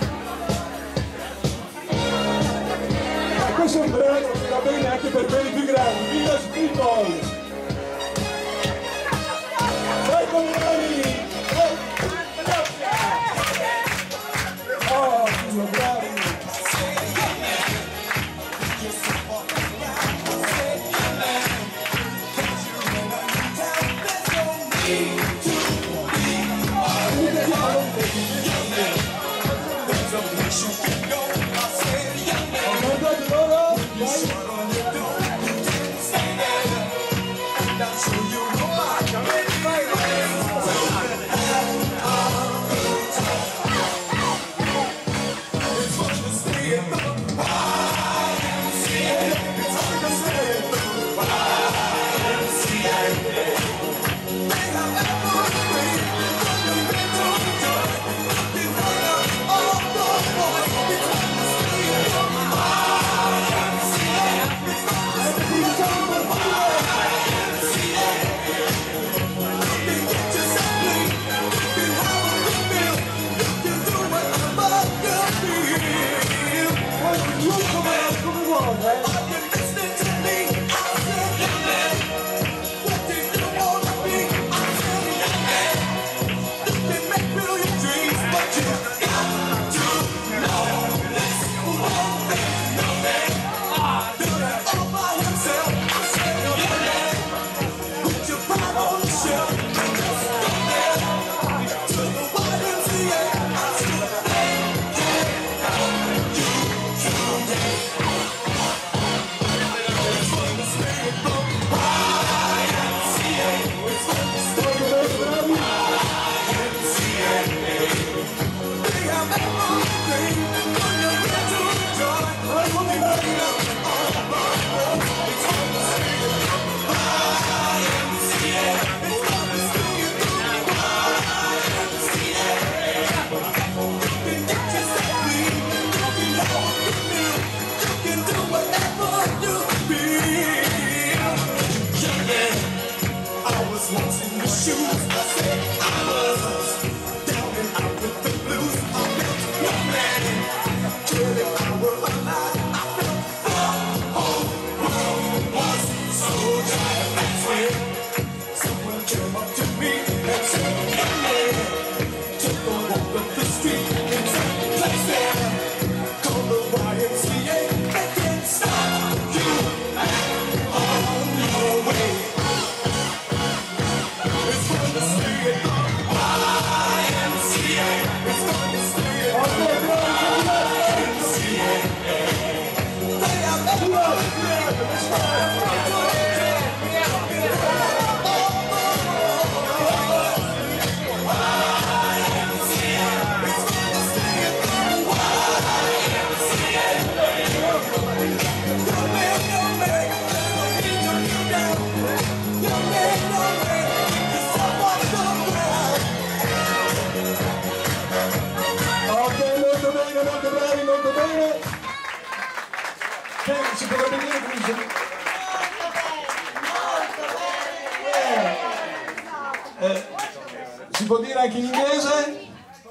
Questo è un brano che va bene anche per quelli più grandi. Village People. Vai con le mani. Si potrebbe dire si può dire anche in inglese?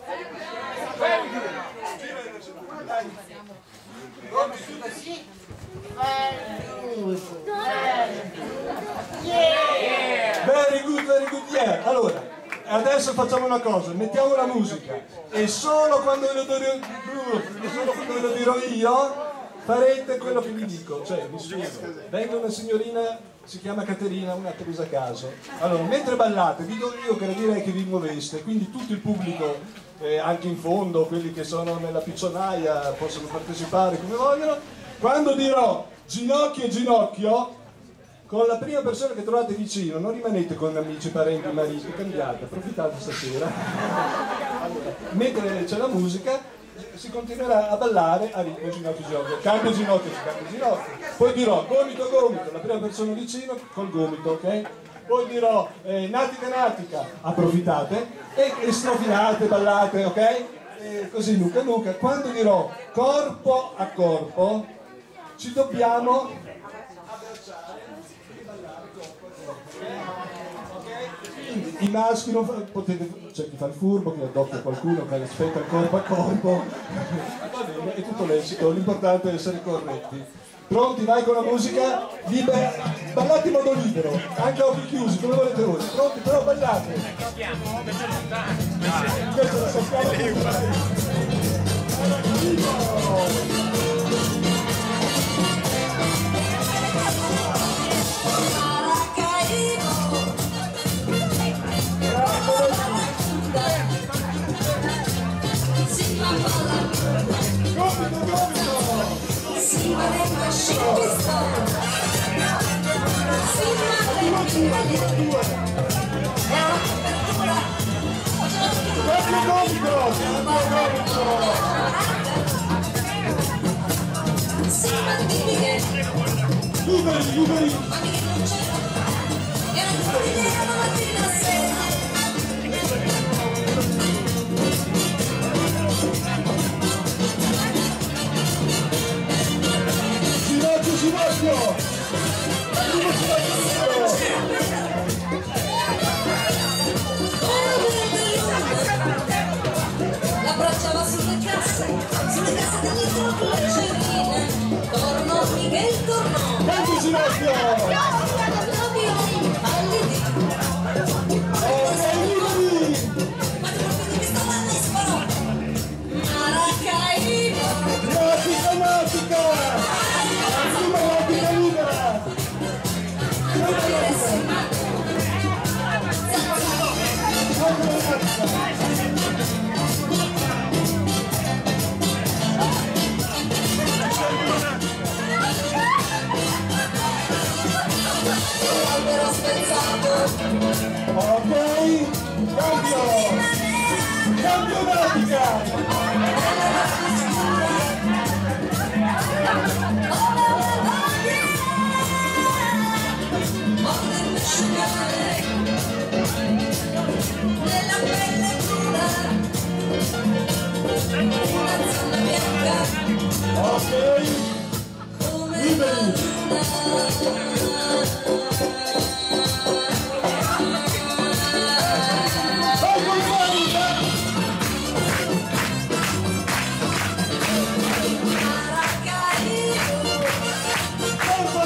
Very good, yeah. Allora, adesso facciamo una cosa, mettiamo la musica e solo quando ve lo dirò io farete quello che vi dico, cioè vi spiego. Venga una signorina, si chiama Caterina, una presa a caso. Allora, mentre ballate, vi do io che direi che vi muoveste, quindi tutto il pubblico, anche in fondo, quelli che sono nella piccionaia, possono partecipare come vogliono. Quando dirò ginocchio e ginocchio, con la prima persona che trovate vicino, non rimanete con amici, parenti, mariti, cambiate, approfittate stasera. Allora, mentre c'è la musica, si continuerà a ballare a ritmo ginocchio ginocchio, cambio ginocchio, cambio ginocchio, poi dirò gomito gomito, la prima persona vicino col gomito, ok? Poi dirò natica natica, approfittate e strofinate, ballate, ok? Così nuca nuca. Quando dirò corpo a corpo ci dobbiamo abbracciare e ballare corpo a corpo, ok? Quindi i maschi non potete, c'è chi fa il furbo, che addoppia qualcuno, che aspetta il corpo a corpo, va bene, è tutto lecito, l'importante è essere corretti. Pronti? Vai con la musica, ballate in modo libero, anche a occhi chiusi, come volete voi. Pronti? Però ballate. Questo lo sappiamo. L'abbracciava sulle casse delle troppocerine. Tornò Miguel, tornò. L'avion pallidì. Ma ti proprio che stavano sparò. Maracaibo. Albero spezzato. Ok, campionatica! Nella pelle cruda, una zona bianca Ok, come la vai con qualità! Maracaibo. Corpo!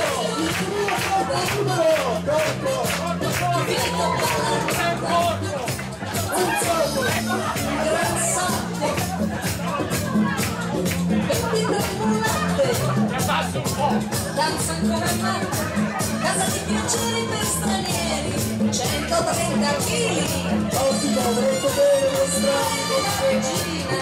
Danza come me, casa di piaceri per stranieri, 130 kg, Ottimo, molto bene, strane regine,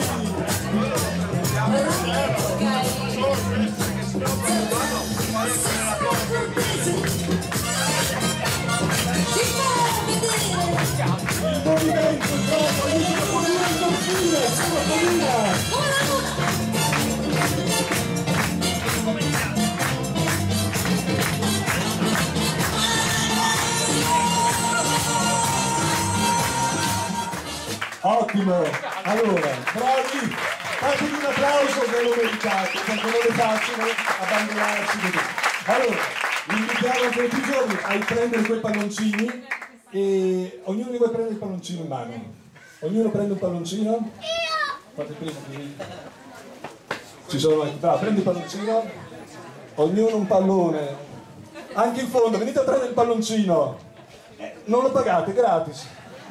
ti fa vedere il movimento, troppo, aiuto pure il confine, sulla collina! come la luna. Ottimo, allora, bravi, fatevi un applauso che lo meritate, perché non è facile abbandonarsi così. Allora, vi invitiamo anche tutti i giorni a prendere quei palloncini e ognuno di voi prende il palloncino in mano. Ognuno prende un palloncino? Fate prima così. Ci sono anche, bravo, prendi il palloncino, ognuno un pallone. Anche in fondo, venite a prendere il palloncino. Non lo pagate, gratis.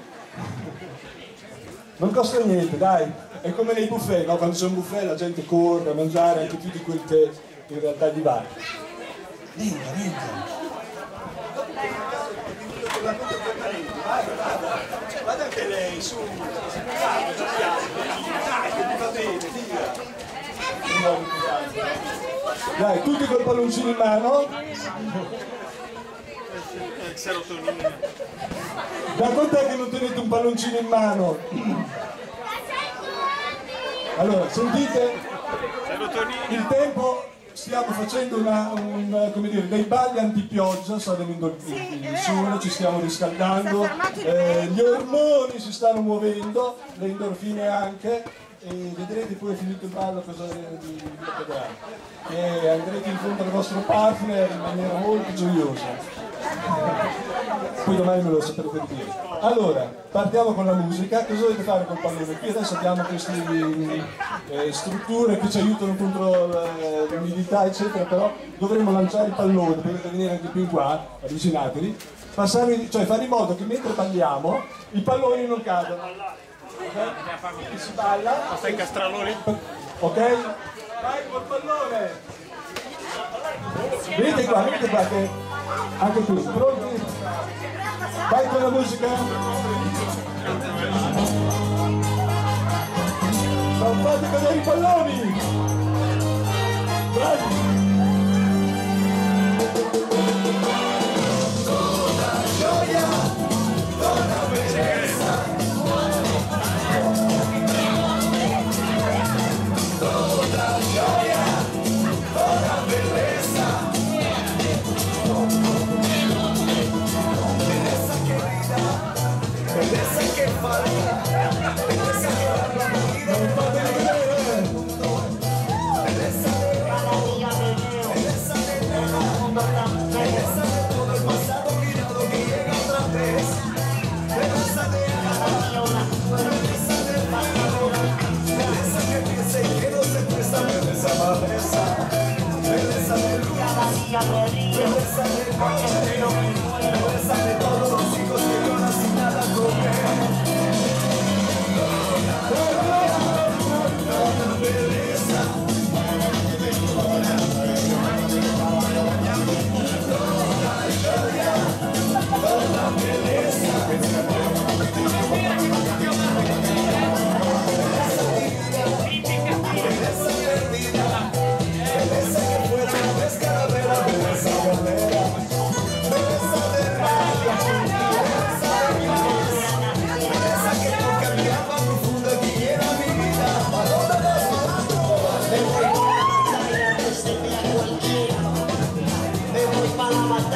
Non costa niente, dai, è come nei buffet, no? Quando c'è un buffet la gente corre a mangiare anche più di quel che in realtà gli va. Venga, venga. Vada anche lei, su. Dai, tutti col palloncino in mano. Da quant'è che non tenete un palloncino in mano? Allora, sentite, il tempo, stiamo facendo come dire, dei balli antipioggia, sta venendo il sole, ci stiamo riscaldando, gli ormoni si stanno muovendo, le endorfine anche, e vedrete poi finito il ballo cosa vi accadrà. E andrete in fondo al vostro partner in maniera molto gioiosa. Poi domani me lo saprete dire. Allora, partiamo con la musica. Cosa dovete fare col pallone? Qui adesso abbiamo queste strutture che ci aiutano contro l'umidità, eccetera, però dovremo lanciare il pallone, potete venire anche più in qua, avvicinatevi, cioè fare in modo che mentre balliamo i palloni non cadano. Okay? Si balla. Ma stai incastrando lì? Ok? Vai col pallone! Venite qua che anche qui, pronti? Vai con la musica! Non fate cadere i palloni! Bravi!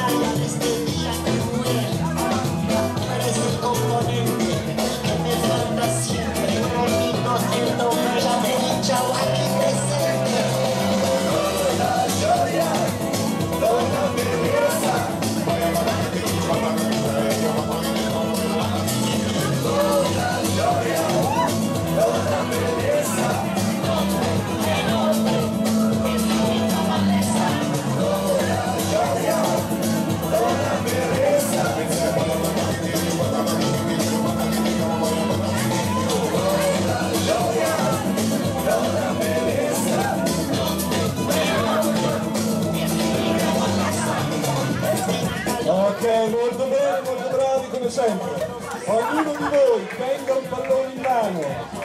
batalla de este día que muere. Tú eres el componente que me falta siempre. Un bonito siento bella de dicha aquí presente. Toda gloria, toda belleza. Toda gloria, toda belleza. Ok, molto bene, molto bravi come sempre. Ognuno di voi tenga un pallone in mano.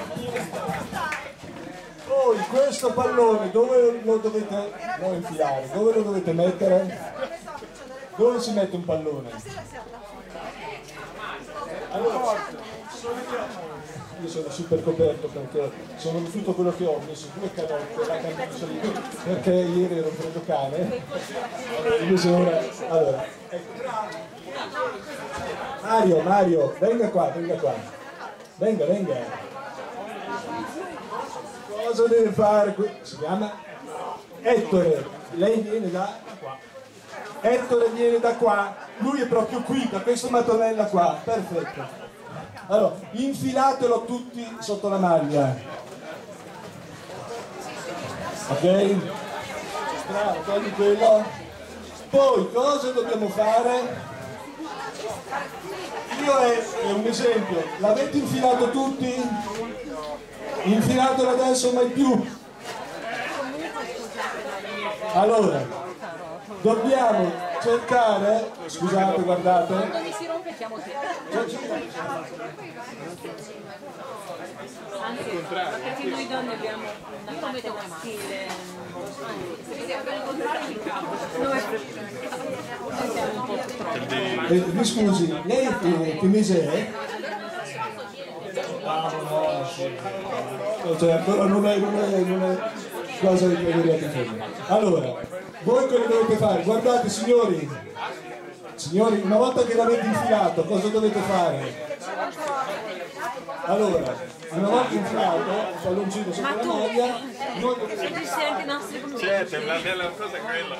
Poi questo pallone dove lo dovete non infilare? Dove lo dovete mettere? Dove si mette un pallone? Allora, io sono super coperto perché sono tutto quello che ho messo, 2 canotte, la camicia io, perché ieri ero freddo cane. Invece ora, allora, ecco. Mario, venga qua. Venga. Cosa deve fare? Si chiama Ettore, lei viene da qua. Ettore viene da qua, lui è proprio qui, da questa mattonella qua, perfetto. Allora, infilatelo tutti sotto la maglia. Ok? Bravo, togli quello. Poi cosa dobbiamo fare? Io è un esempio, l'avete infilato tutti? Infilatelo adesso mai più. Allora, dobbiamo cercare, scusate, guardate. Quando mi si rompe chiamo te. Anzi, perché noi donne abbiamo una parte maschile. Se vediamo per incontrare il capo. Noi siamo un po' troppo. Mi scusi, lei che mese è? Cioè, ancora non è cosa di vedere. Allora, voi cosa dovete fare? Guardate signori, una volta che l'avete infilato, cosa dovete fare? Allora, una volta infilato il palloncino sopra la maglia, noi dovete Certo, la bella cosa è quella.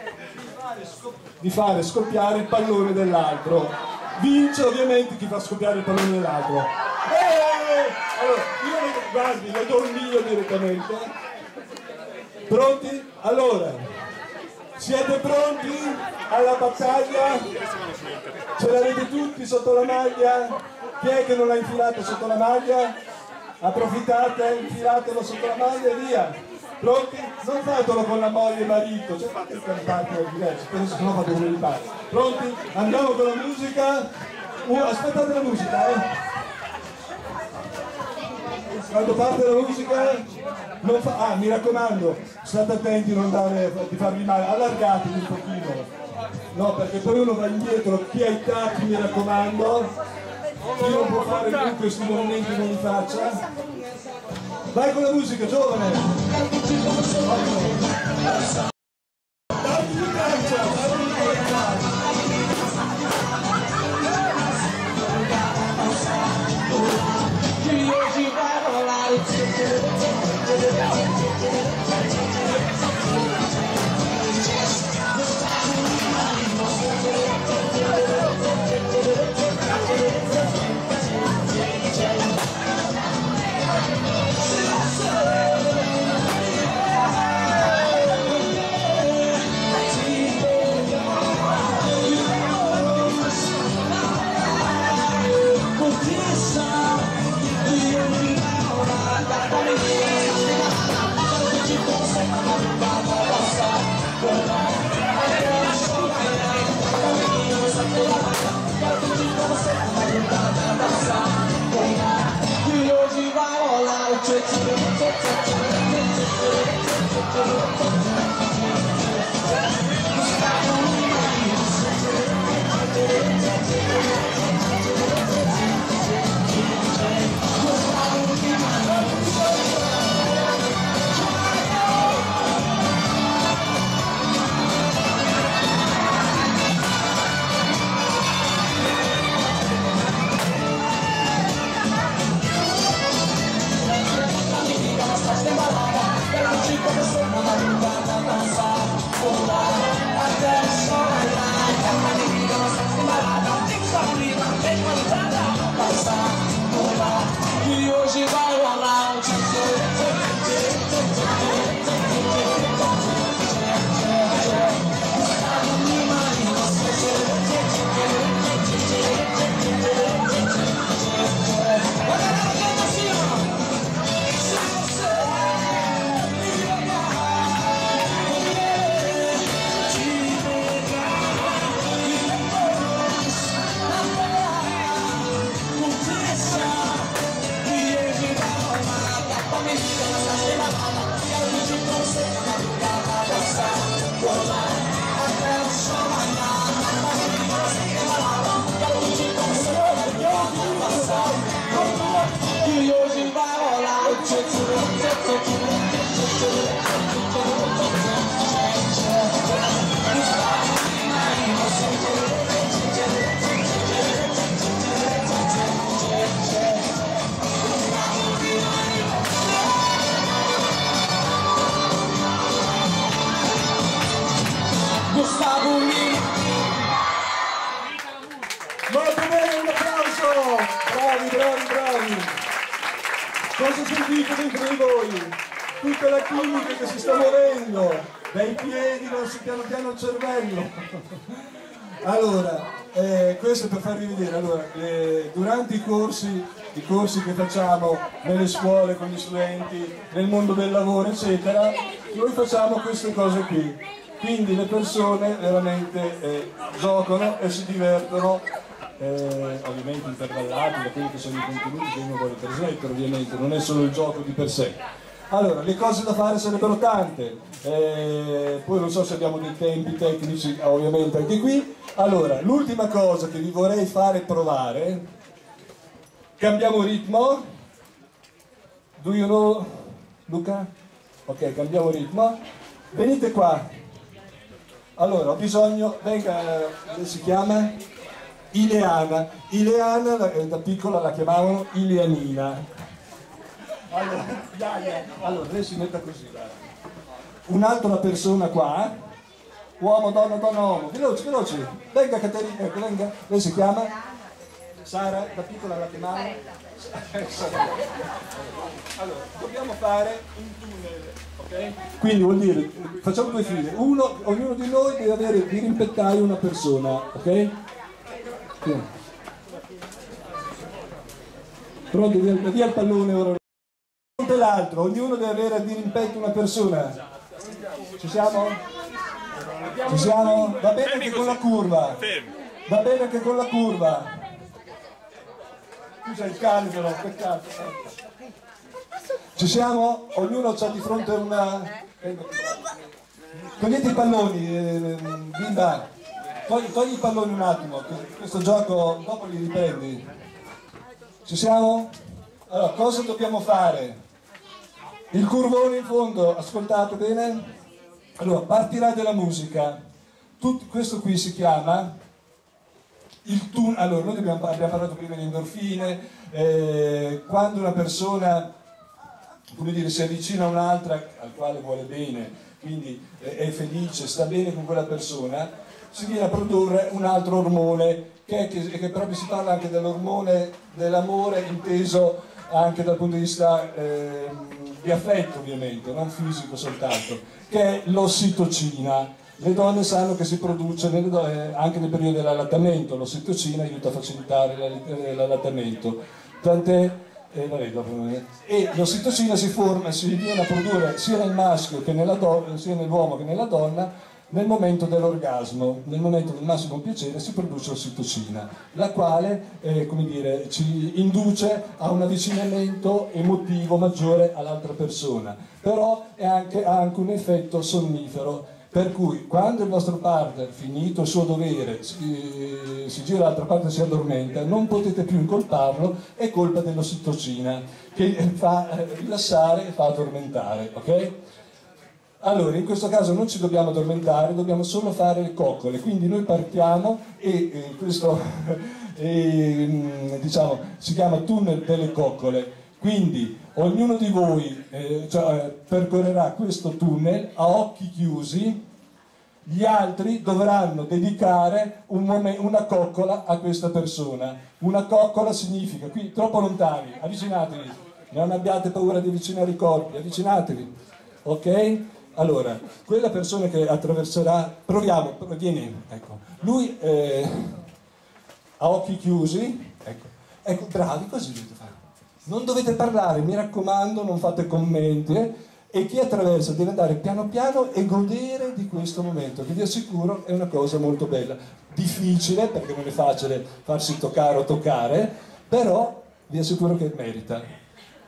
di fare scoppiare il pallone dell'altro. Vince ovviamente chi fa scoppiare il pallone dell'altro. Allora, io guardi, le do il mio direttamente. Pronti? Allora, siete pronti alla battaglia? Ce l'avete tutti sotto la maglia? Chi è che non l'ha infilato sotto la maglia? Approfittate, infilatelo sotto la maglia e via. Pronti? Non fatelo con la moglie e il marito, cioè fate il cantante diverso, penso se no fate come vi pare. Pronti? Andiamo con la musica. Aspettate la musica, Quando parte la musica, non fa... mi raccomando, state attenti di farvi male, allargatevi un pochino. No, perché poi uno va indietro, chi ha i tacchi, mi raccomando. Chi non può fare più questi movimenti non li faccia. Vai con la musica, giovane! Dagli calcio! Bravi, bravi, bravi. Cosa sentite dentro di voi? Tutta la chimica che si sta muovendo dai piedi verso piano piano il cervello. Allora, questo è per farvi vedere. Allora, durante i corsi che facciamo nelle scuole con gli studenti, nel mondo del lavoro, eccetera, noi facciamo queste cose qui. Quindi le persone veramente giocano e si divertono, ovviamente intervallati da quelli che sono i contenuti che uno vuole trasmettere, ovviamente, non è solo il gioco di per sé. Allora, le cose da fare sarebbero tante, poi non so se abbiamo dei tempi tecnici, ovviamente anche qui. Allora, l'ultima cosa che vi vorrei fare provare, cambiamo ritmo, do you know, Luca? Ok, cambiamo ritmo, venite qua. Allora, ho bisogno, venga, si chiama Ileana. Ileana, da piccola la chiamavano Ileanina. Allora, lei si metta così, guarda. Un'altra persona qua, uomo, donna, donna, uomo, veloci, veloci. Venga Caterina, ecco, venga. Lei si chiama? Sara, da piccola la chiamavano? Allora, dobbiamo fare un tunnel. Okay. Quindi vuol dire, facciamo due file, ognuno di noi deve avere di rimpettaio una persona, ok? Sì. Pronto, via il pallone ora. Fronte l'altro, ognuno deve avere di rimpetto una persona. Ci siamo? Ci siamo? Va bene anche con la curva. Va bene anche con la curva. Tu sei il cane però, peccato. Ci siamo? Ognuno c'ha di fronte una... Togliete i palloni, bimba. Togli i palloni un attimo, questo gioco dopo li riprendi. Ci siamo? Allora, cosa dobbiamo fare? Il curvone in fondo, ascoltate bene? Allora, partirà della musica. Questo qui si chiama il tunnel. Allora, noi abbiamo parlato prima di endorfine, quando una persona, come dire, si avvicina a un'altra al quale vuole bene, quindi è felice, sta bene con quella persona, si viene a produrre un altro ormone, che proprio si parla anche dell'ormone dell'amore, inteso anche dal punto di vista di affetto, ovviamente, non fisico soltanto, che è l'ossitocina. Le donne sanno che si produce anche nel periodo dell'allattamento, l'ossitocina aiuta a facilitare l'allattamento, tant'è. E l'ossitocina si viene a produrre sia nel maschio che sia nell'uomo che nella donna nel momento dell'orgasmo, nel momento del massimo piacere si produce l'ossitocina, la quale come dire, ci induce a un avvicinamento emotivo maggiore all'altra persona, però ha anche un effetto sonnifero. Per cui quando il vostro partner, finito il suo dovere, si gira dall'altra parte e si addormenta, non potete più incolparlo, è colpa dell'ossitocina che fa rilassare e fa addormentare, ok? Allora, in questo caso non ci dobbiamo addormentare, dobbiamo solo fare le coccole, quindi noi partiamo e questo diciamo, si chiama tunnel delle coccole. Quindi ognuno di voi percorrerà questo tunnel a occhi chiusi, gli altri dovranno dedicare una coccola a questa persona. Una coccola significa, qui troppo lontani, avvicinatevi, non abbiate paura di avvicinare i corpi, avvicinatevi, ok? Allora, quella persona che attraverserà, proviamo, vieni, ecco, lui a occhi chiusi, ecco, bravi, così dovete fare. Non dovete parlare, mi raccomando, non fate commenti, e chi attraversa deve andare piano piano e godere di questo momento, che vi assicuro è una cosa molto bella. Difficile, perché non è facile farsi toccare o toccare, però vi assicuro che merita.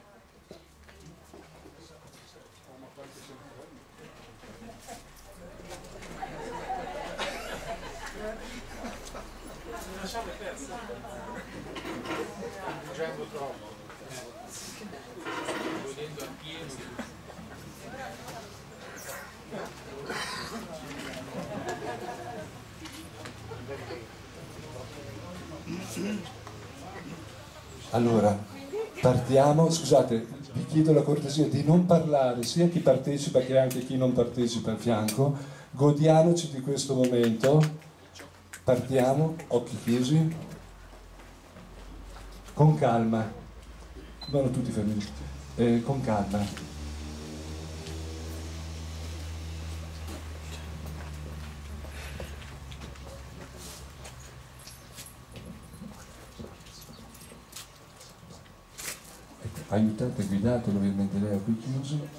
Allora, partiamo, scusate, vi chiedo la cortesia di non parlare, sia chi partecipa che anche chi non partecipa al fianco, godiamoci di questo momento, partiamo, occhi chiusi, Con calma. Vanno tutti fermi. Con calma. Ecco, aiutate, guidatelo, ovviamente lei è qui chiuso.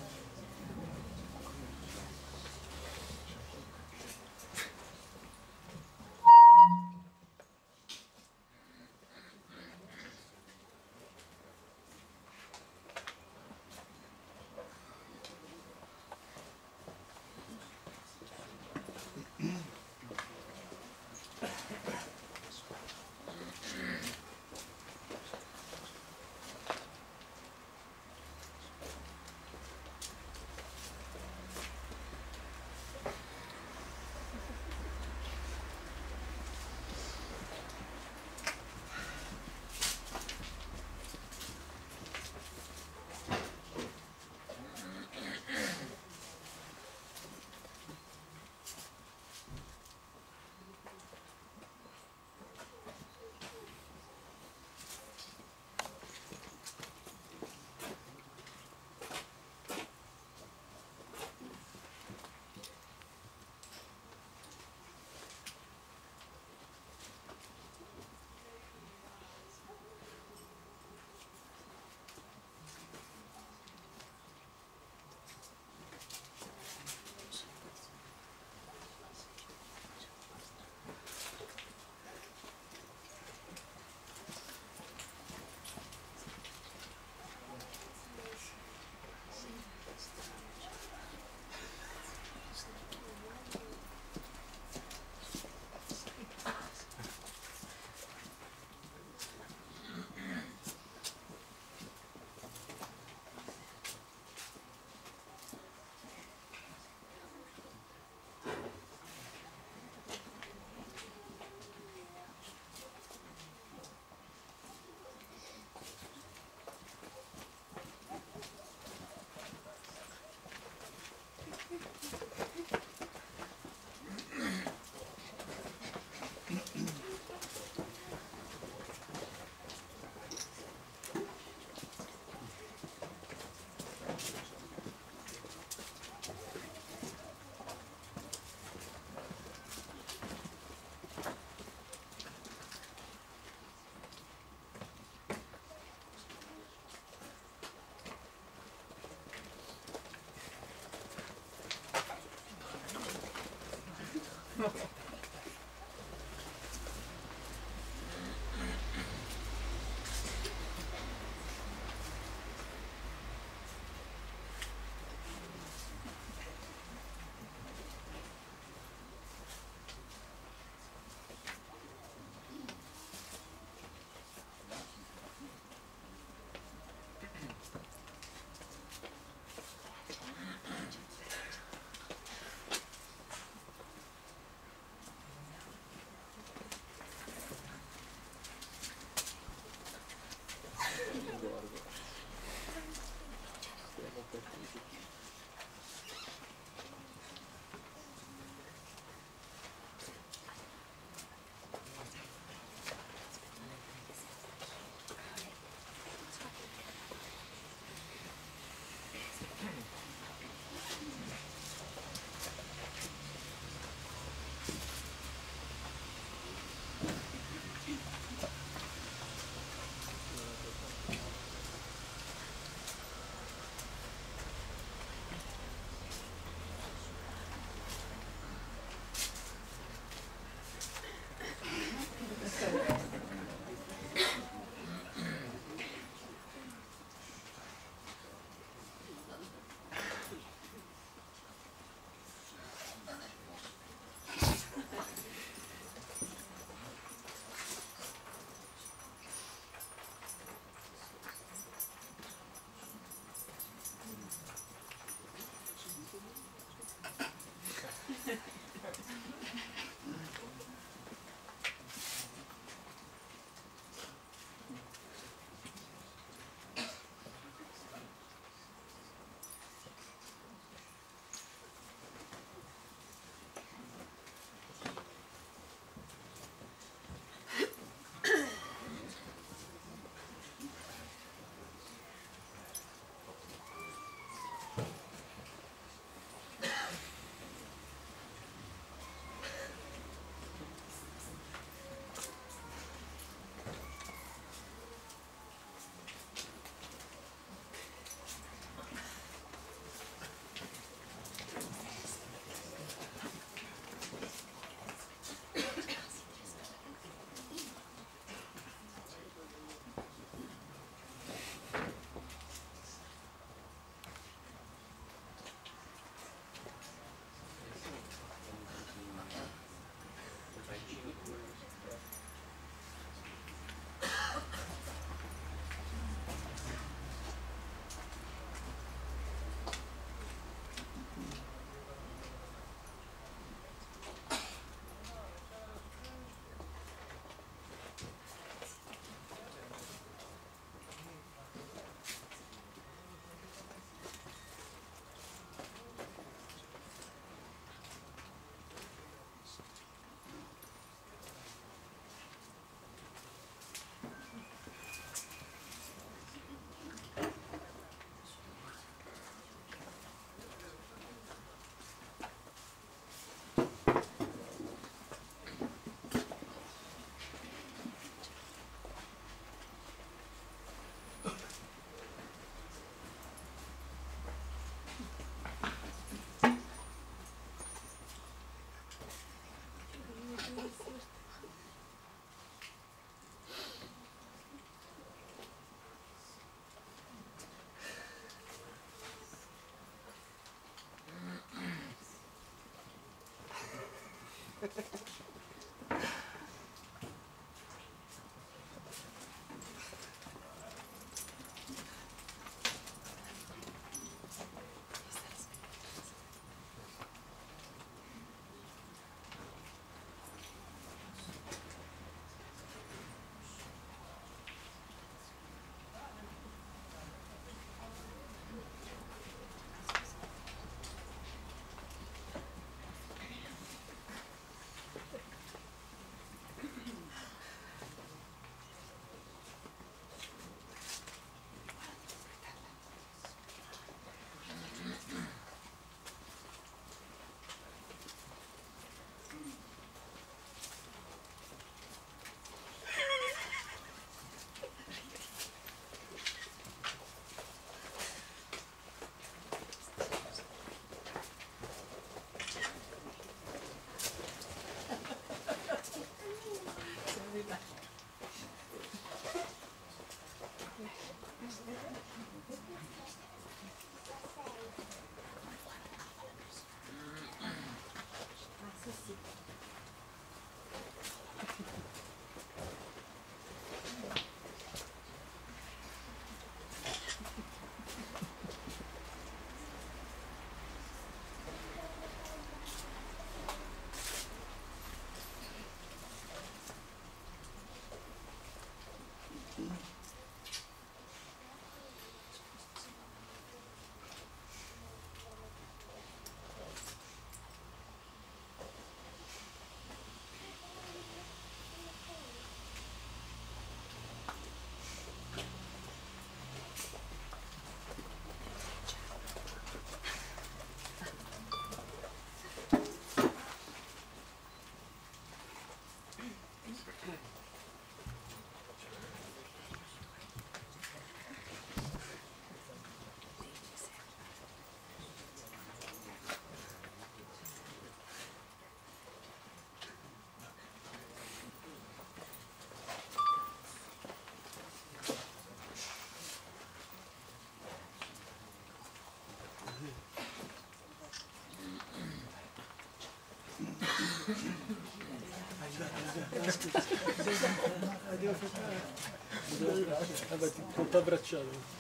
Non ti abbracciato.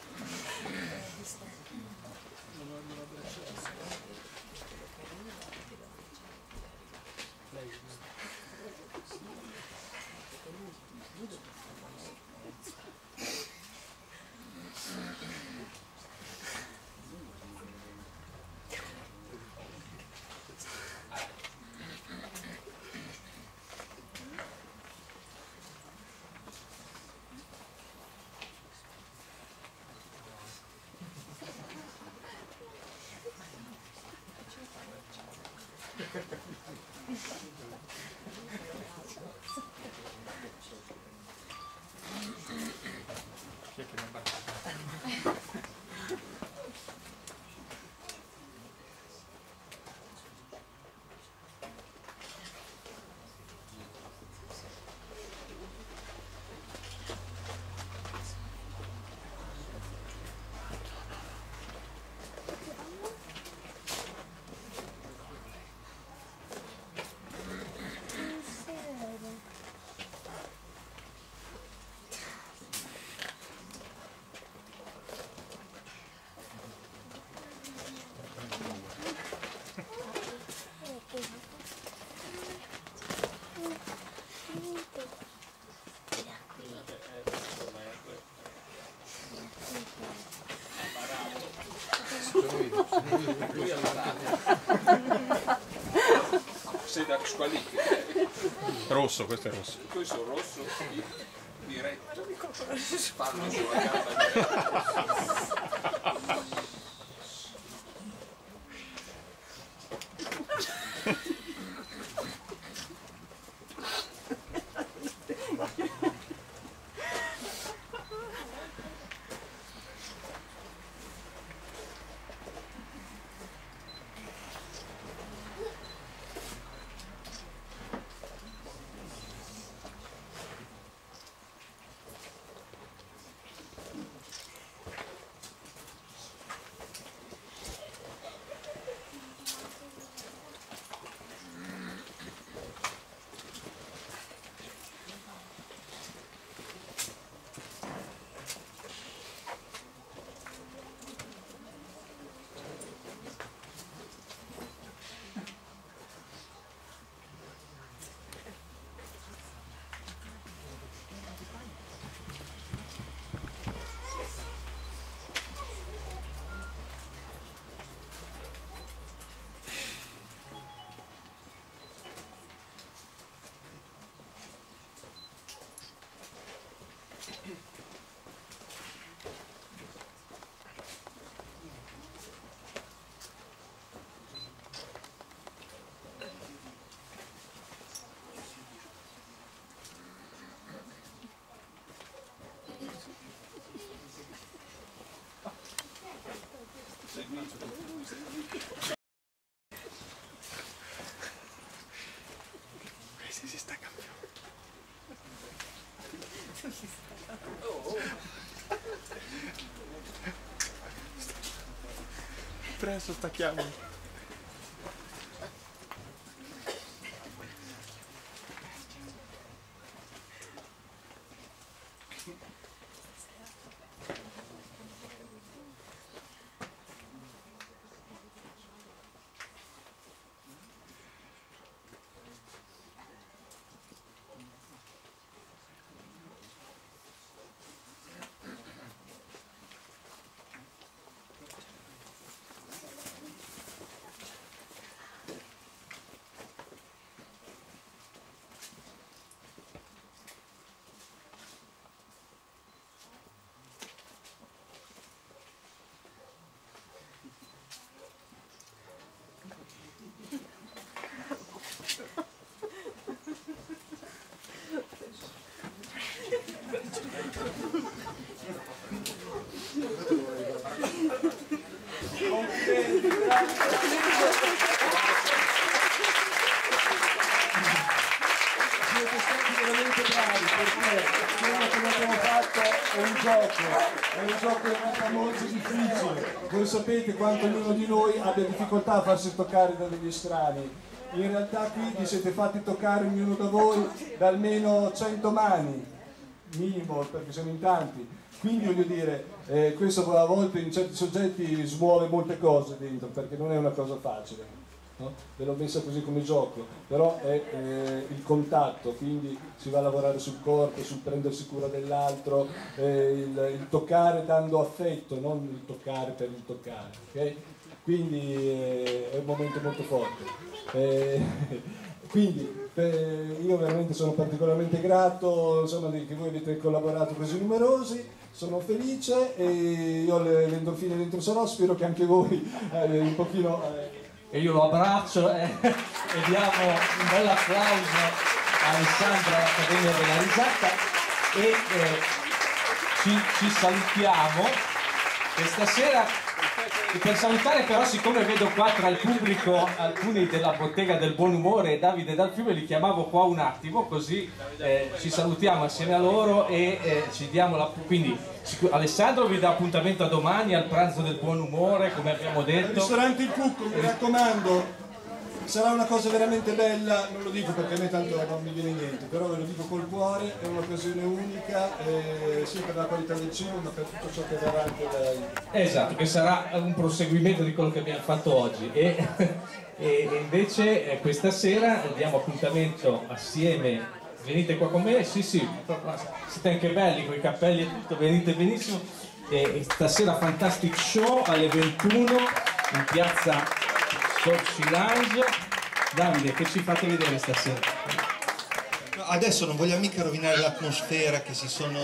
Chi è che mi abbraccia? Sei da squalifica. Rosso, questo è rosso. Questo è rosso, diretto. Fanno sulla gamba. Questi si sta cambiando. Presto stacchiamo. Siete stati veramente bravi perché quello che abbiamo fatto è un gioco in realtà molto difficile. Voi sapete quanto ognuno di noi abbia difficoltà a farsi toccare da degli estranei. in realtà qui vi siete fatti toccare ognuno da voi da almeno 100 mani, minimo, perché siamo in tanti. Quindi voglio dire, questo a volte in certi soggetti smuove molte cose dentro, perché non è una cosa facile. No? Ve l'ho messa così come gioco, però è il contatto, quindi si va a lavorare sul corpo, sul prendersi cura dell'altro, il toccare dando affetto, non il toccare per il toccare, ok? Quindi è un momento molto forte. Quindi io veramente sono particolarmente grato, insomma, che voi avete collaborato così numerosi, sono felice e io ho le endorfine dentro sarò, spero che anche voi un pochino... E io lo abbraccio e diamo un bel applauso a Alessandro all'Accademia della Risata e ci salutiamo questa sera. E per salutare però, siccome vedo qua tra il pubblico alcuni della Bottega del Buon Umore e Davide Dal Fiume, li chiamavo qua un attimo, così ci salutiamo assieme a loro e ci diamo la... Quindi Alessandro vi dà appuntamento a domani al pranzo del Buon Umore, come abbiamo detto. Ristorante Il Cucco, mi raccomando, sarà una cosa veramente bella, non lo dico perché a me tanto non mi viene niente, però ve lo dico col cuore, è un'occasione unica, sia per la qualità del cibo ma per tutto ciò che verrà anche da... Esatto, che sarà un proseguimento di quello che abbiamo fatto oggi e invece questa sera diamo appuntamento assieme, venite qua con me, sì, siete anche belli con i cappelli e tutto, venite benissimo, e stasera Fantastic Show alle 21 in piazza Soci Lounge. Davide, che ci fate vedere stasera? Adesso non vogliamo mica rovinare l'atmosfera che si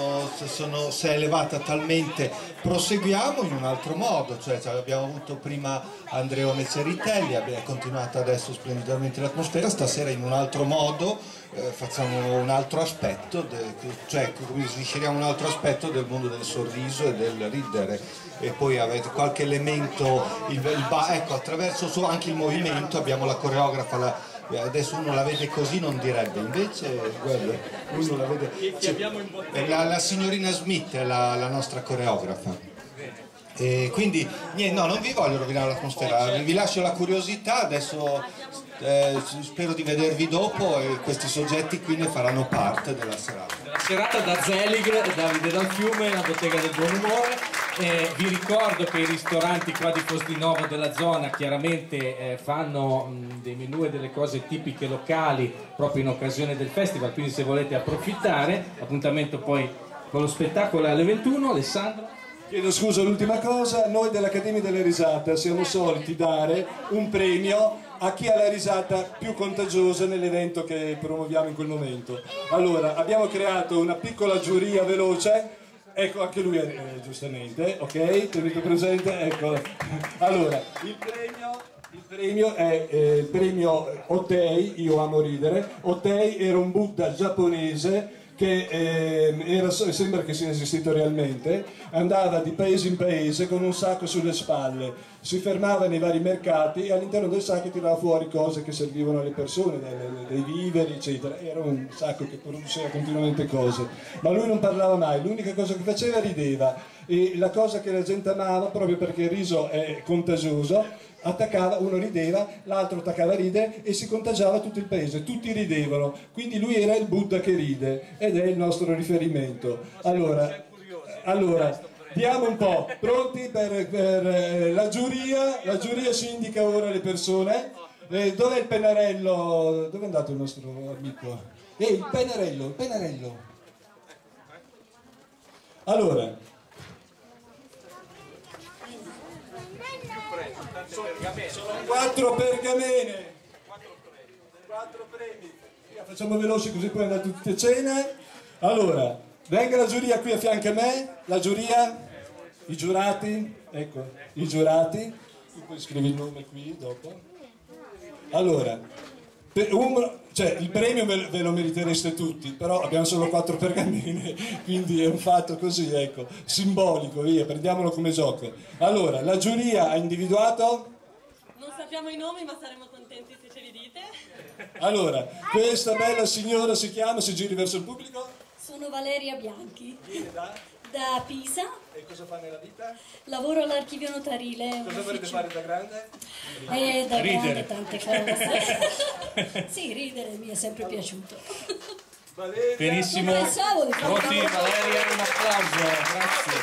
è elevata talmente, proseguiamo in un altro modo, cioè abbiamo avuto prima Andreone Ceritelli, abbiamo continuato adesso splendidamente l'atmosfera, stasera in un altro modo facciamo un altro aspetto, cioè svisceriamo un altro aspetto del mondo del sorriso e del ridere, e poi avete qualche elemento, ecco, attraverso anche il movimento abbiamo la coreografa, adesso uno la vede così non direbbe, invece guarda, uno la vede, la signorina Smith è la nostra coreografa, e quindi niente, no, non vi voglio rovinare l'atmosfera, vi lascio la curiosità, adesso spero di vedervi dopo e questi soggetti qui ne faranno parte della serata. La serata da Zelig, Davide Dal Fiume, la Bottega del Buon Umore. Vi ricordo che i ristoranti qua di Fosdinovo della zona chiaramente fanno dei menù e delle cose tipiche locali proprio in occasione del festival, quindi se volete approfittare, appuntamento poi con lo spettacolo alle 21. Alessandro? Chiedo scusa, l'ultima cosa, noi dell'Accademia delle Risate siamo soliti dare un premio a chi ha la risata più contagiosa nell'evento che promuoviamo in quel momento. Allora, abbiamo creato una piccola giuria veloce, ecco, anche lui giustamente, ok? Tenete presente, ecco. Allora, il premio è il premio Otei, io amo ridere. Otei era un Buddha giapponese che sembra che sia esistito realmente, andava di paese in paese con un sacco sulle spalle, si fermava nei vari mercati e all'interno del sacco tirava fuori cose che servivano alle persone, dei viveri eccetera, era un sacco che produceva continuamente cose, ma lui non parlava mai, l'unica cosa che faceva rideva, e la cosa che la gente amava, proprio perché il riso è contagioso, attaccava, uno rideva, l'altro attaccava a ridere e si contagiava tutto il paese, tutti ridevano, quindi lui era il Buddha che ride ed è il nostro riferimento. Allora diamo un po', pronti per la giuria si indica ora le persone, dov'è il pennarello, dove è andato il nostro amico? Il pennarello. Allora, sono 4 pergamene, 4 premi, facciamo veloci così poi andate tutti a cena. Allora, venga la giuria qui a fianco a me, la giuria, i giurati, ecco, i giurati, tu poi scrivi il nome qui dopo. Allora, il premio ve lo meritereste tutti, però abbiamo solo 4 pergamene, quindi è un fatto così, ecco, simbolico, via, prendiamolo come gioco. Allora, la giuria ha individuato? Non sappiamo i nomi, ma saremo contenti se ce li dite. Allora, questa bella signora si chiama, si giri verso il pubblico? Sono Valeria Bianchi. Viene da? Da Pisa. E cosa fa nella vita? Lavoro all'archivio notarile. Cosa vorrete fare da grande? Da Ridere. grande tante cose. Sì, ridere mi è sempre piaciuto. Valeria. Benissimo. Non pensavo di fare Pronti, una cosa. Valeria, un applauso, grazie.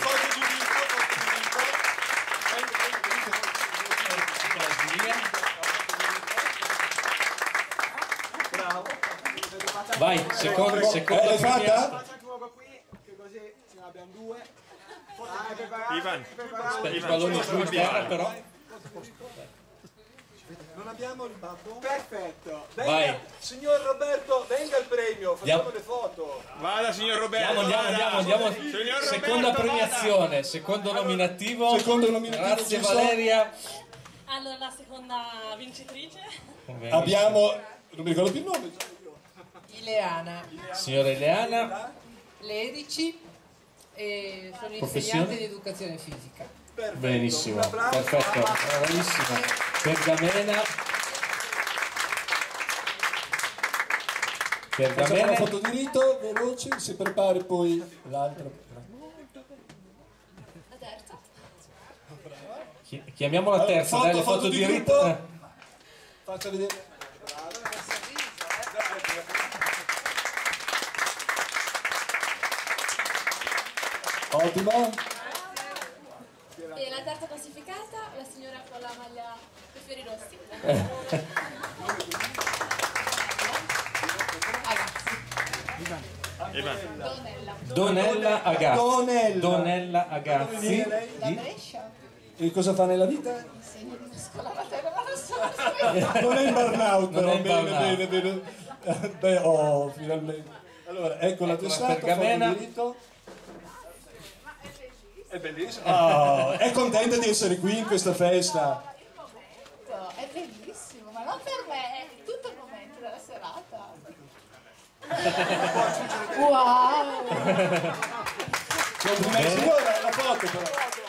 Bravo. Vai, seconda L'hai premia. fatta? Ivan. Aspetta, i palloni sul terra però. Non abbiamo il babbo? Perfetto. Vai. Signor Roberto, venga il premio, facciamo Andiamo. le foto. Vada signor Roberto. Andiamo. Signor Seconda Roberto, premiazione, secondo nominativo. Secondo nominativo, Grazie giusto? Valeria. Allora, la seconda vincitrice. Abbiamo, non mi ricordo più il nome. Ileana Signora Ileana, Lerici e sono Professione? insegnante di educazione fisica. benissimo, perfetto, bravissima. Pergamena. Facciamo una Pergamena. foto di rito, veloce, si prepari poi l'altra. La terza. Chiamiamo la terza, dai, le foto di rito. Faccia vedere. Ottimo. E la terza classificata, la signora con la maglia con i fiori rossi. Donella Agazzi. Donella. Agazzi. Da Brescia? E cosa fa nella vita? Insegno di una scuola materna, ma non so. Non è in burnout, Non però è in bene, burnout. bene. Beh, oh, finalmente. Allora, ecco la Ecco la testata, pergamena. foto di rito. È bellissimo. Oh, è contenta di essere qui in questa festa. È bellissimo, ma non per me, è tutto il momento della serata. Wow! Complimenti, signora, la foto però.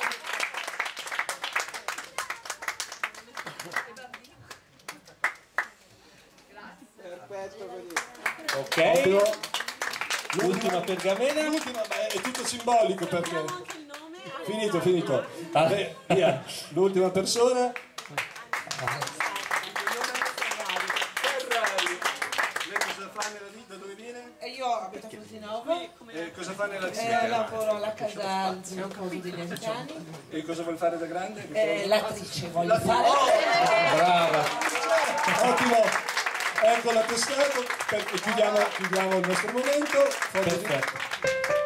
Perfetto così. Ok. L'ultima pergamena. L'ultima, beh, è tutto simbolico perché... Anche il nome. Finito. Ah. Beh, via. L'ultima persona. Lei cosa fa nella vita? Dove viene? E io abito a Frosinone, Cosa fa nella vita? lavoro alla casa al ginecologo degli anziani, E cosa vuol fare da grande? l'attrice voglio fare. Brava. Ottimo. Ecco l'attestato, chiudiamo il nostro momento. Perfetto.